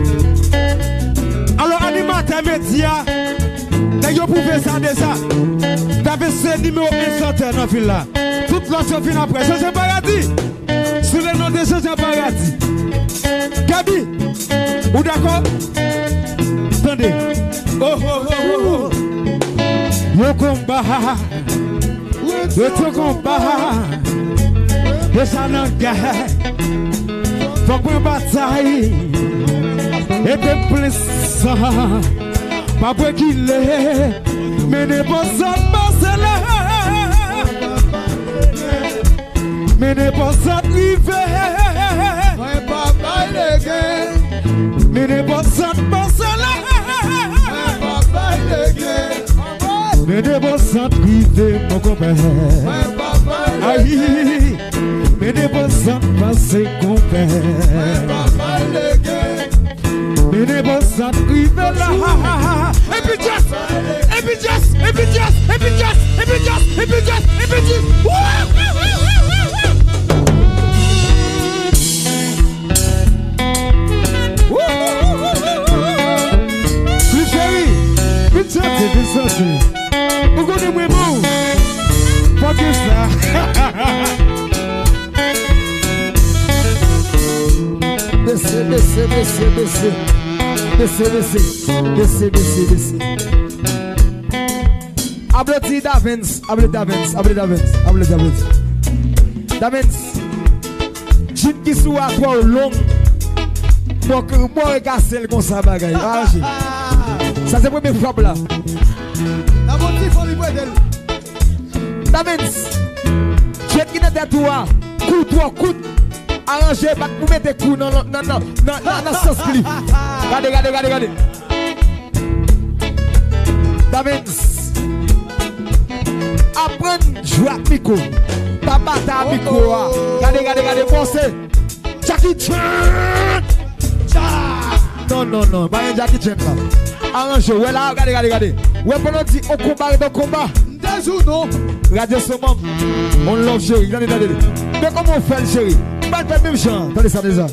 Alors animateur média. D'ailleurs vous pouvez ça déjà. T'avais ce numéro un chanteur dans le film là. Toute l'autre fin après. Ça c'est paradis. Sous le nom de ça c'est paradis. Gabi. Ou d'accord? Attendez. Oh oh oh oh. Yo combat. Yo te combat. Déjà dans guerre, faut qu'on bataille. Et de plus ça, pas pour qu'il est, mais ne pas ça passer là. Mais ne pas ça arriver. Mais pas bailler. Mais ne pas ça passer là. Mais pas bailler. Mais ne pas ça arriver, mon copain. Mais pas bailler. Mais ne pas ça passer, copain. Mais pas bailler. Mais ne pas ça arriver là. Et puis just, et puis just, et puis just, et puis just, et puis just, et puis just, et puis just. Plus chéri, plus sorti, plus sorti. Vous connaissez moi bon. Pas que ça. Descez, descez, descez, descez. Descez, descez, descez, descez, descez. Ableti Davins, ableti Davins, ableti Davins, ableti Davins. Davins, j'ai qui soit à toi long. Moi, moi, casser comme ça, bagaille. Ça, c'est la première frappe là. La motif, on lui voit d'elle. Davins, j'ai qui n'est pas toi. Coup, toi, coup. Arrangez, pas vous mettez coup non non non non non non sens pli. Regardez, regardez, regardez, regardez. Davins, apprendre jouer à Pico. Pas battre à Pico. Regardez, regardez, regardez, pensez. Jackie Chan. Non, non, non, pas un Jackie Chan là. Arrangez, ouais là, regardez, regardez, regardez. Ouais, pendant dit au combat et au combat. Des ou non. Regardez ce moment. On love chéri, regardez, regardez. Mais comment on fait le chéri? Pas le même chant. Attendez ça déjà.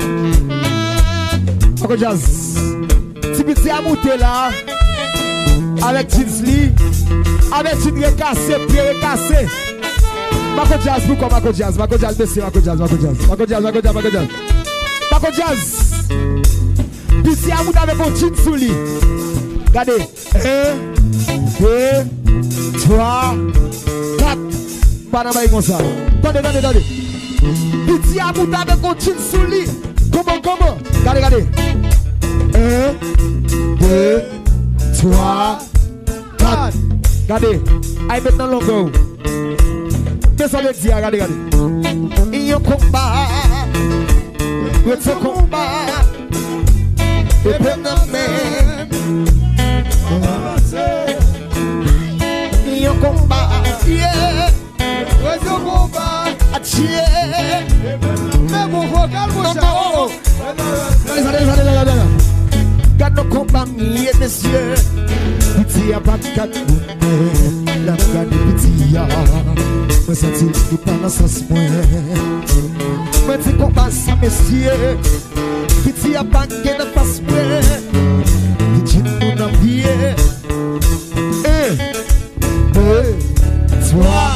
Encore jazz. Si petit a monté là, avec Tinsley, avec une recassé, pied recassé. Marco jazz, pourquoi Marco jazz? Marco jazz, baissez, Marco jazz, Marco jazz. Marco jazz, Marco jazz, Marco jazz. Marco jazz. Petit a monté avec un Tinsley. Regardez. un, deux, trois, quatre. Pas d'envoyer comme ça. Attendez, attendez, attendez. Petit Abouta avec un chin sous lit. Comment, comment? Regardez, regardez. un, deux, trois, quatre. Regardez. Aïe, maintenant longueur. Qu'est-ce que ça veut dire? Regardez, regardez. Il y a un combat. Il y a un combat. Et puis, non, mais. Il y a un combat. Yeah. Il y a un combat. Mais mon vocal, mon cher. Garde nos compagnies, messieurs. Petit à pas de quatre la garde petit à. Moi, senti qui pas dans ce sens. Moi, dis qu'on passe, messieurs. Petit à pas de passe. Petit mon avis. Un, deux, trois.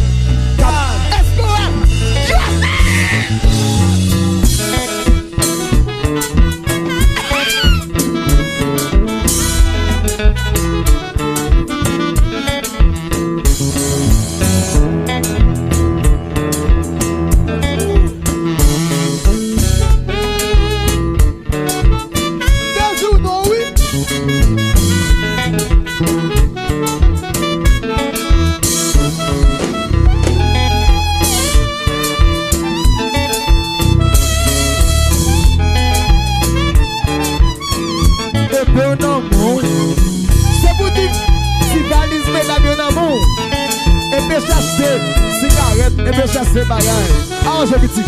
C'est pour dire, si valise mesdames en amour, et bien chasser cigarette, et bien chasser bagaille. Arrangez petit.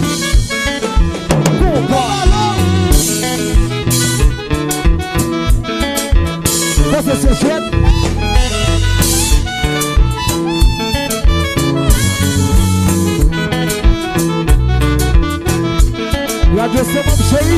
Ça c'est ce chouette. Radio c'est mon chéri.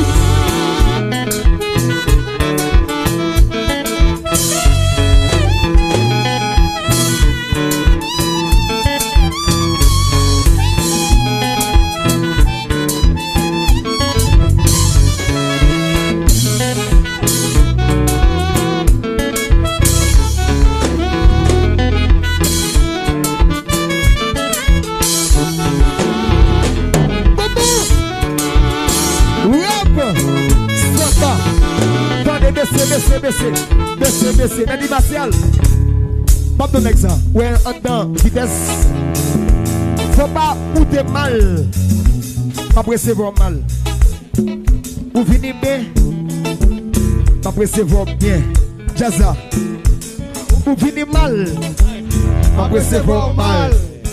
Super. Super. Attendez, baissez, baissez, baissez. Baissez, baissez. Nadi Martial. Pas de mec ça. Ouais, en dedans, vitesse. Faut pas outer mal. Pas recevoir mal. Vous venez bien. Pas recevoir bien. Jaza. Vous venez mal. Pas recevoir mal.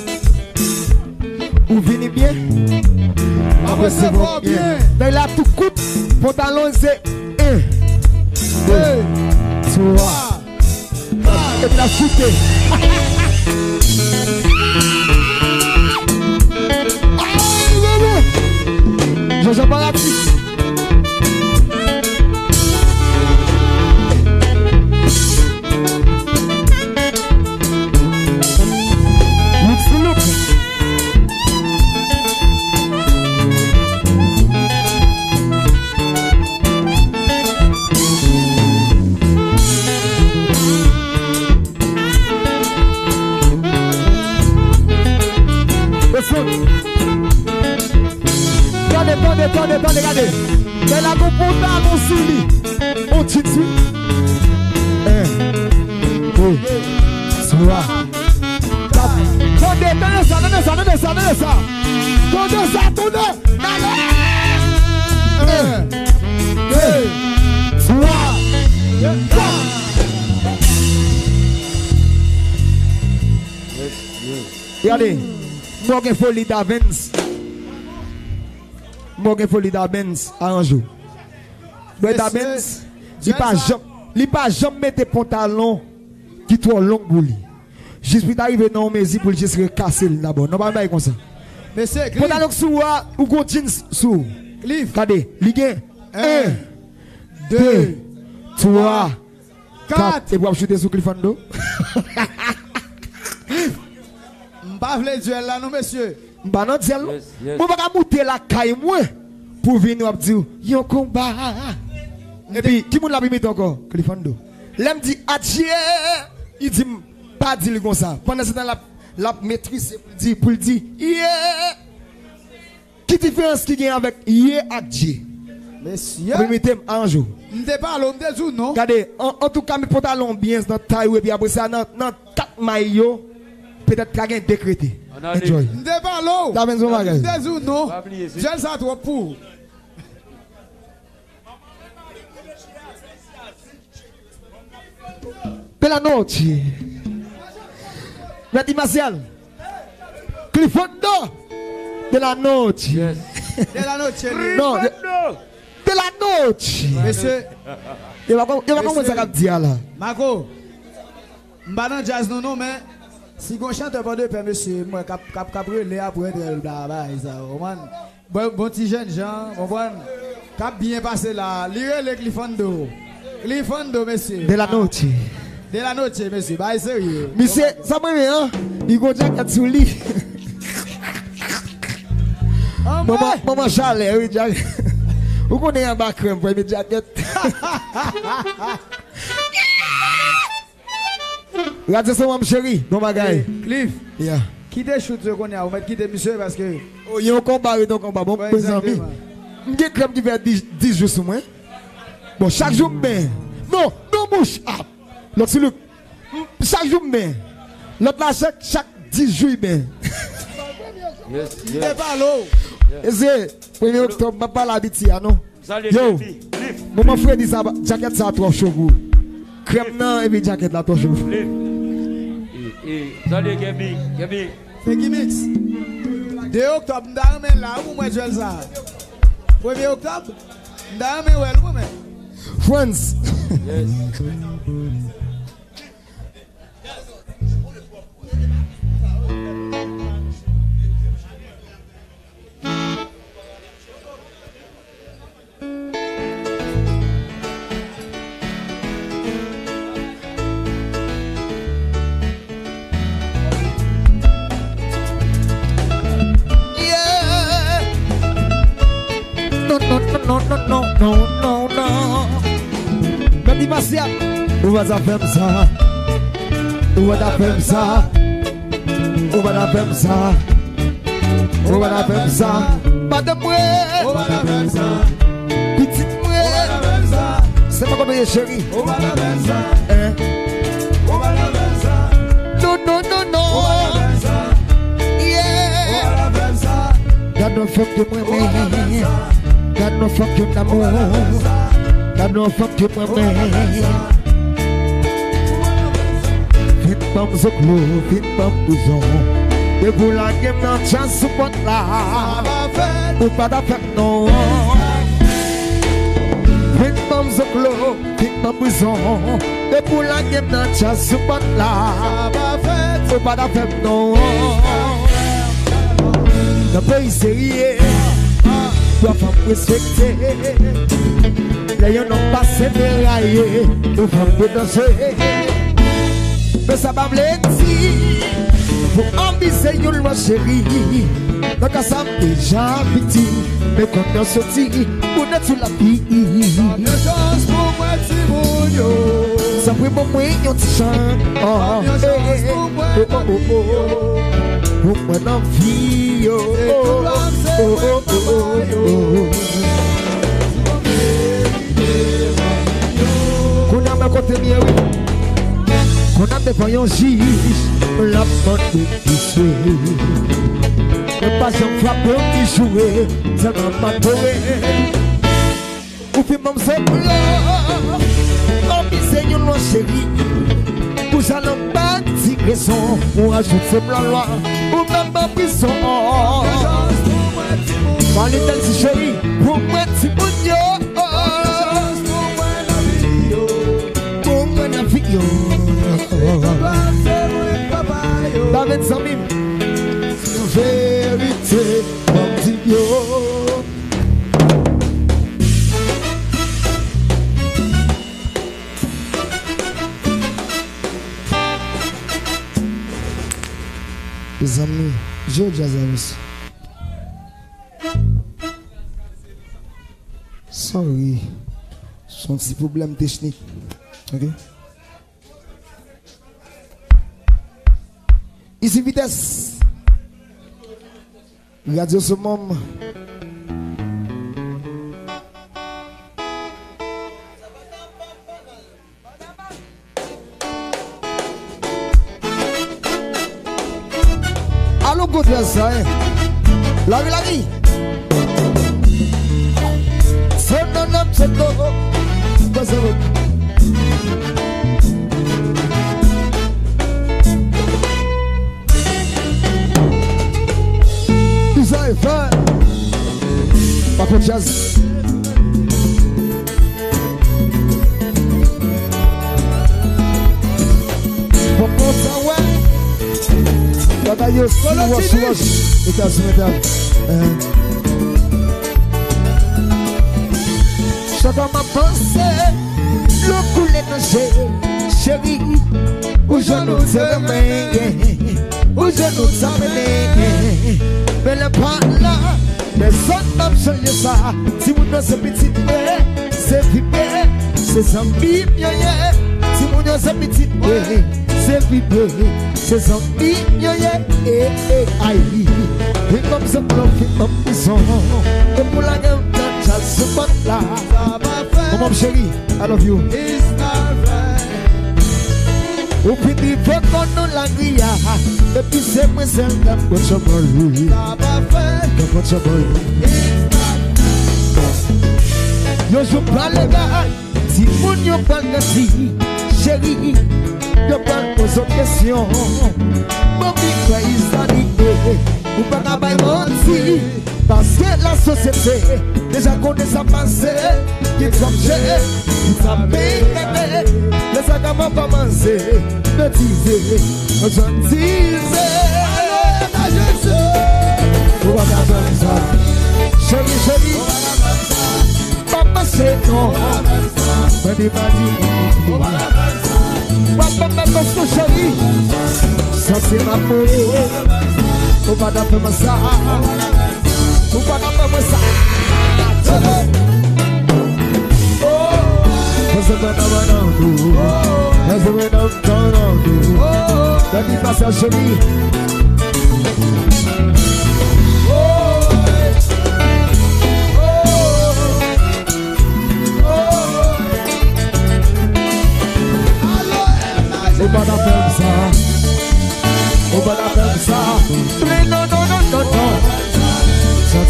Vous venez bien. Pas recevoir bien. Dans la tout coupe. Pantalon c'est un, deux, trois. Et la foutée. Jean-Jean Paradis. Attendez, attendez, attendez, regardez. C'est la composante à mon souli. On tire dessus. Un, deux, trois, quatre. Attendez, attendez ça, attendez ça, attendez ça, attendez ça. Attendez ça, attendez. Un, deux, trois, quatre. Regardez. Morgan Folie d'Avens. Morgan Folie d'Avens arrange. Mais d'Avens, il pas jamais, il pas jamais mettre pantalon qui trop long pour lui. Juste pour arriver dans mes pour juste casser d'abord. Non pas bail comme ça. Mais c'est pantalon sous ou go jeans sous. Cliff. Regardez, ligue un, deux, trois, quatre et pour shooter sous Cliffando. M'pas vle duel là non monsieur. M'pas non duel. Moi pas monter la caille moi pour venir dire yon combat. Et puis qui moun la mettre encore Cliffando. L'aime dit adieu, il dit pas dire comme ça. Pendant ce temps la la maîtrise pour dire pour dire yeah. Qui différence qui gagne avec yeah adieu? Monsieur. Vous mettez en jour. M'te pas l'homme de jour non. Regardez, en, en tout cas mes pantalons bien dans taille et puis après ça dans dans quatre maillots. Peut-être qu'il y a un décrété. Enjoy. M'te pas l'eau. La maison magasin. M'te jour non. J'aime ça trop pour. De la noche. Nadi Martial. Cliffando. De la noche. De la noche. Non. De, de la noche. Monsieur. Il va comment ça va dire là. Marco. M'ba jazz non non mais si on chante pas de paix monsieur moi cap cap cap relé après bla bla ça. Bon bon petit jeune Jean, comprendre. Cap bien passé là. Lire le Cliffando. Cliffando monsieur. De la noche. De la noche, monsieur. Bah, sérieux. Monsieur, ça me met, hein? Il go jacket sous lit. Maman, maman Charles, oui, jacket. Vous connaissez un bac crème pour mettre jacket. Regardez ça, mon chéri, mon bagage. Cliff. Yeah. Qui te shoot ce qu'on a? On va quitter monsieur parce que. Oh, il y a un combat, il y a un combat. Bon, mes amis. Je vais crème qui fait dix jours sur moi. Bon, chaque jour, ben. Non, non, bouche. Ah. L'autre, c'est le. Chaque jour, ben. L'autre, là, chaque, chaque dix jours, ben. Yes, yes. yes. Pas l'eau. Et c'est. premier octobre, je ne pas l'habitude, non? Yo. Mon frère dit ça, jacket ça, trop chaud. Crème, non, et puis jacket là, trop chaud. Salut, Gabi. Gabi. C'est qui mix? deux octobre, je là, où moi je vais ça? premier octobre, je vais où moi France. Yes. No, no, no, no, no, no, no. Nadi Martial. On va faire ça. On va faire ça. On va faire ça. On va faire ça. Pas de bruit. On va faire ça. voyez chérie. On va la faire ça. Hein? On va la faire ça. Non, non, non, non. On va la faire ça. Yeah. On va la faire ça. God no fuck you, moi, man. God no fuck you, d'amour. God no fuck you, moi, man. Fit bam zo klo, fit bam bouzon. De vous la game dans chance support là. Ou pas d'affect non. Fit bam zo klo, fit bam bouzon. De vous la game dans chance support là. Ou pas d'affect non. Le pays sérieux doit faire respecter. Les gens n'ont pas se dérailler. Nous faisons danser. Mais ça va me dire, pour ambiser une loi chérie. Donc ça me déjà petit, mais quand on sortit, on est sur la vie. Une chance pour moi, petit mounio. Ça fait mon moyen de chant. Oh, Une chance pour moi, oh, oh, oh, oh. Pour moi dans vie, oh, oh, oh, oh, oh, oh. Qu'on a ma côté mieux. Qu'on a devant un juge, la porte qui suit. Ne pas j'en frapper qui jouer, ça n'a pas touré. Ou puis même c'est blanc, on bise une loi chérie. Pour ça n'en pas de raison, on ajoute ce blanc loi, ou même pas prison. Par les tels si chérie, pour moi si bon yo. Pour moi la vie yo. David Samim, vérité, mon petit yo. Les amis, je jazz avec. Sorry, son petit problème technique. Ok? Ici vitesse. Radio Summum. Allô, good ça, hein? La vie, la vie. C'est non, non, c'est non. C'est non. Ça est fait. Par contre, jazz. Pour qu'on s'en ouais. Bagaille aussi, wash, wash. États-Unis, chacun m'a pensé, le couler de chérie. Où je nous t'aimais, où je nous t'amenais. Mais le pas là, les autres n'ont changé ça. Si vous ne savez petit peu, c'est vibé, c'est zombie, yeah. Si vous ne savez petit peu, c'est vibé, c'est zombie, yeah. Eh, eh, aïe. Et comme ça, on fait un bison. Et pour la gueule, t'as ce spot là. Maman chérie, I love you. It's not right. Ou piti faut qu'on nous la grille. Et puis c'est moi celle qui a pas de trouble. Ça va faire. Qui a pas de trouble. Yo je parle les gars. Si moun yo parle de si, chérie, yo parle pose aux questions. Mon big face ça dit ou pas qu'à bailler menti. Parce que la société déjà connaît sa pensée. Qui comme j'ai, qui t'a payé. Les agamans commencé de teaser, je disais. Alors, ta jeune soeur. On va faire ça. Chérie, chérie. Papa c'est non. Badi badi. Papa me passe chérie. Ça c'est ma peau. On va faire ça. On va faire ça. Cause I'm gonna run on you. Cause I'm gonna turn on you. Let me pass a chérie.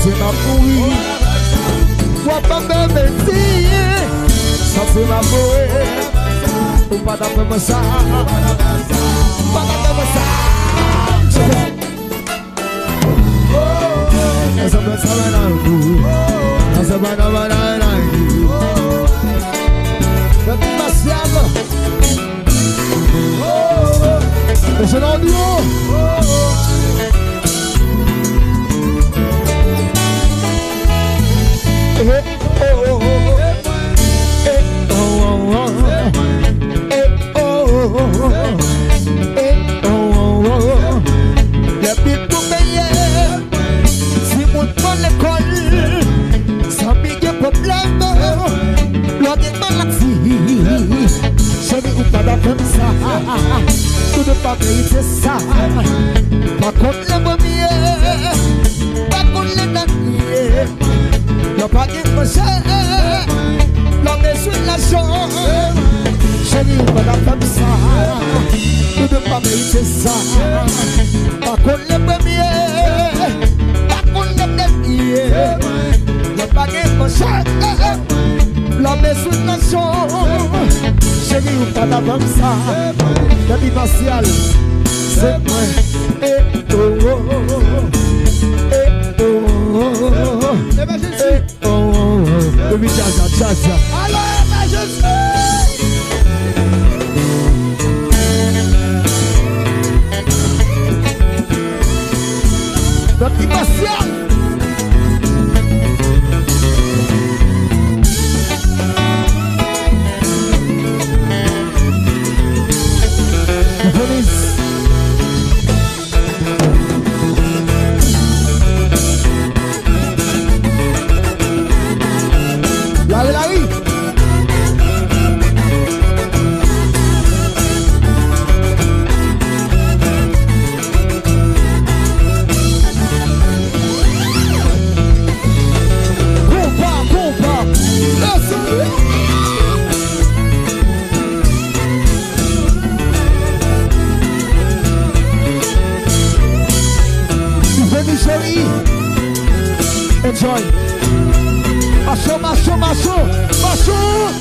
c'est ma pourrie. Moi pas me mentir, ça c'est ma pourrie. Ou pas d'après moi ça, pas d'après moi ça. As a best I know, as a bad I know. But Marcial, oh, je l'en dis oh. Eh oh oh oh, eh oh oh oh, eh oh oh oh, eh oh oh oh. Les billes pour payer. Dans l'école, sans big problème, l'on est maladie. Je n'ai pas d'affaire ça, tout ne pas mériter ça. Pas contre les premiers, pas contre les derniers. L'on pas de projet, l'on est sur la chance. Je n'ai pas d'affaire ça, tout ne pas mériter ça. Pas contre les premiers. Le baguette mon chat, l'homme est sous nation. Chérie ou pas d'avant ça, la vie martiale, c'est moi. Et oh oh oh, et oh oh oh, et oh oh, le jaja jaja. Alors majesté. La vie martiale. Enjoy. Macho, macho, macho, macho.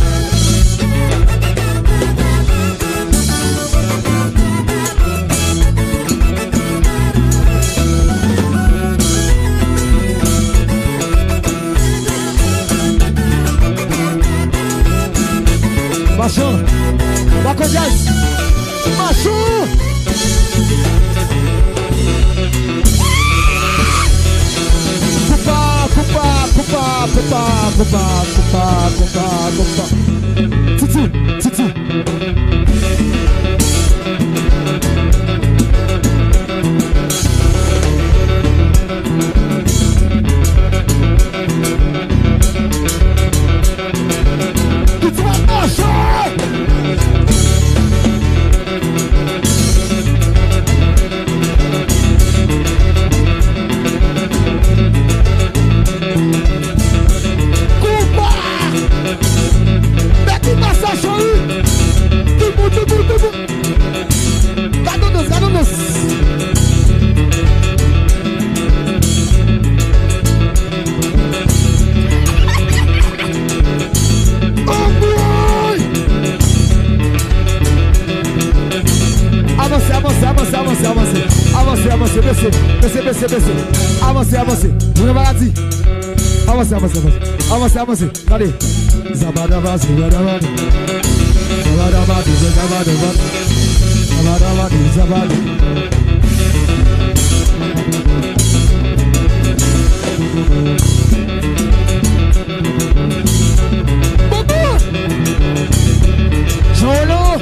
Macho. Marco Diaz. Macho. Coupa, coupa, coupa, coupa, coupa, coupa. Titi, titi. Tu vas marcher. Avancez, avancez, baissez, baissez, baissez, baissez. Avancez, avancez. Vous n'avez pas dit. Avancez, avancez, avancez. Avancez, avancez. Allez. Zabadaba, zabadaba. Zabadaba, zabadaba. Zabadaba, zabadaba. Bobo. Jolo.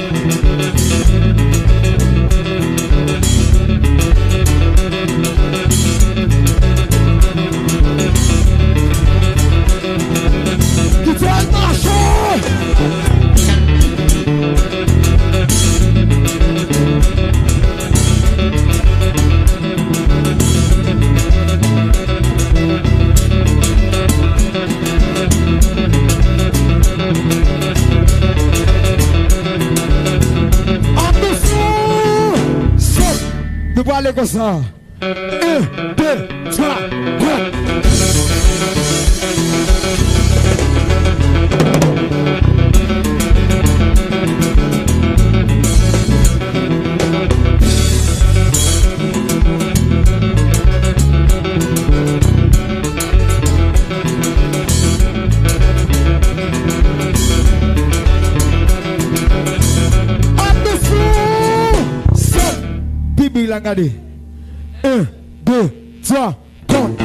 Nous allons aller comme ça. Un, deux, trois, quatre. regardez. Un, deux, trois, compte.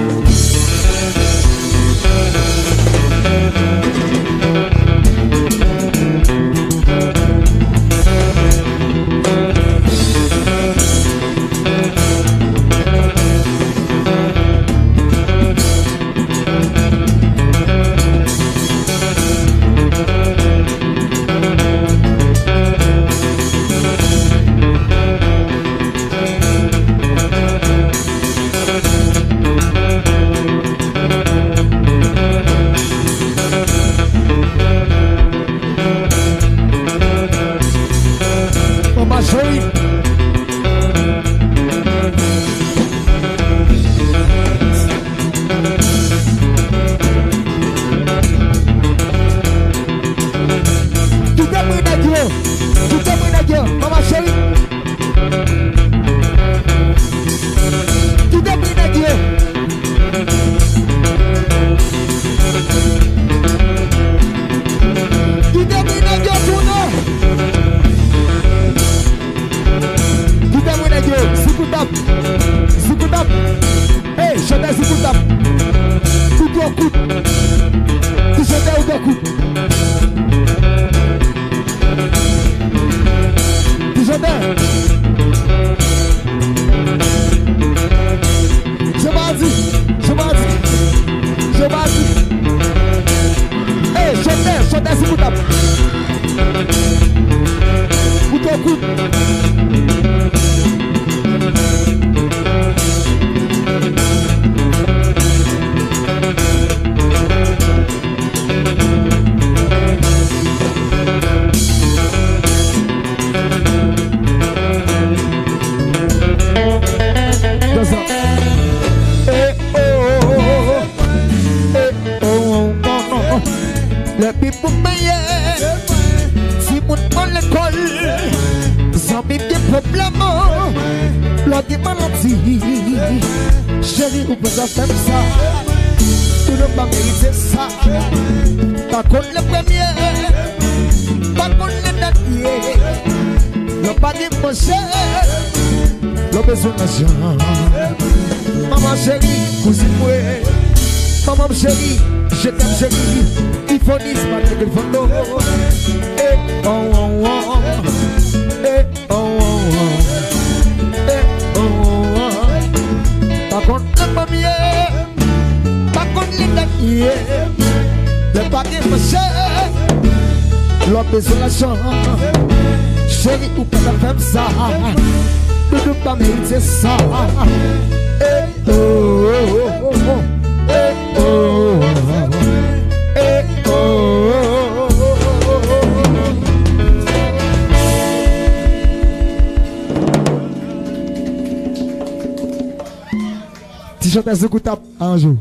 Maman chérie, cousine moi. Maman chérie, je t'aime chérie. Il faut dire ce matin qu'il faut nous. Eh oh oh oh. Eh oh oh oh. Eh oh oh oh. Par contre le premier, par contre les derniers, le paquet monsieur, l'homme besoin la chance. Chérie, ou pas la femme ça. Ne pas mériter ça. Eh oh oh oh oh. Eh oh eh oh. Tu chantes ce coup tape un jour.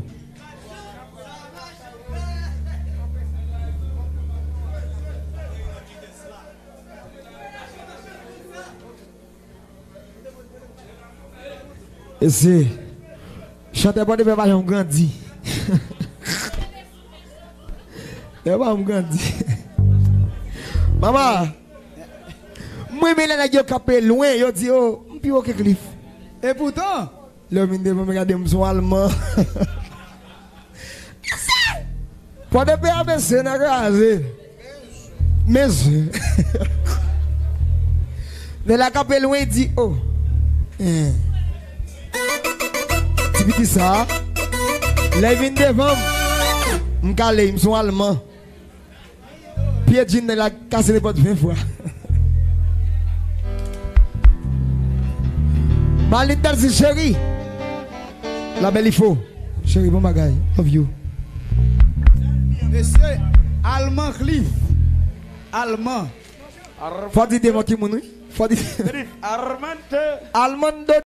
Et c'est chanter pas de papa on grandi. Et pas on grandi. Maman, moi mais là yo capé loin, yo dit oh, puis au cliff. Et pourtant, l'homme de me regarder mon allemand. Pas de père de Sénégal. Mais mais la capé loin dit oh. Hein. Petit ça, les vins devant, m'calé, ils sont allemands. Pierre Jean de la casse les potes vingt fois. Malinda c'est chérie, la belle il faut, chérie bon bagaille, love you. Monsieur allemand Cliff, allemand. Faut dire devant qui mon oui, faut dire. Armand. Allemand.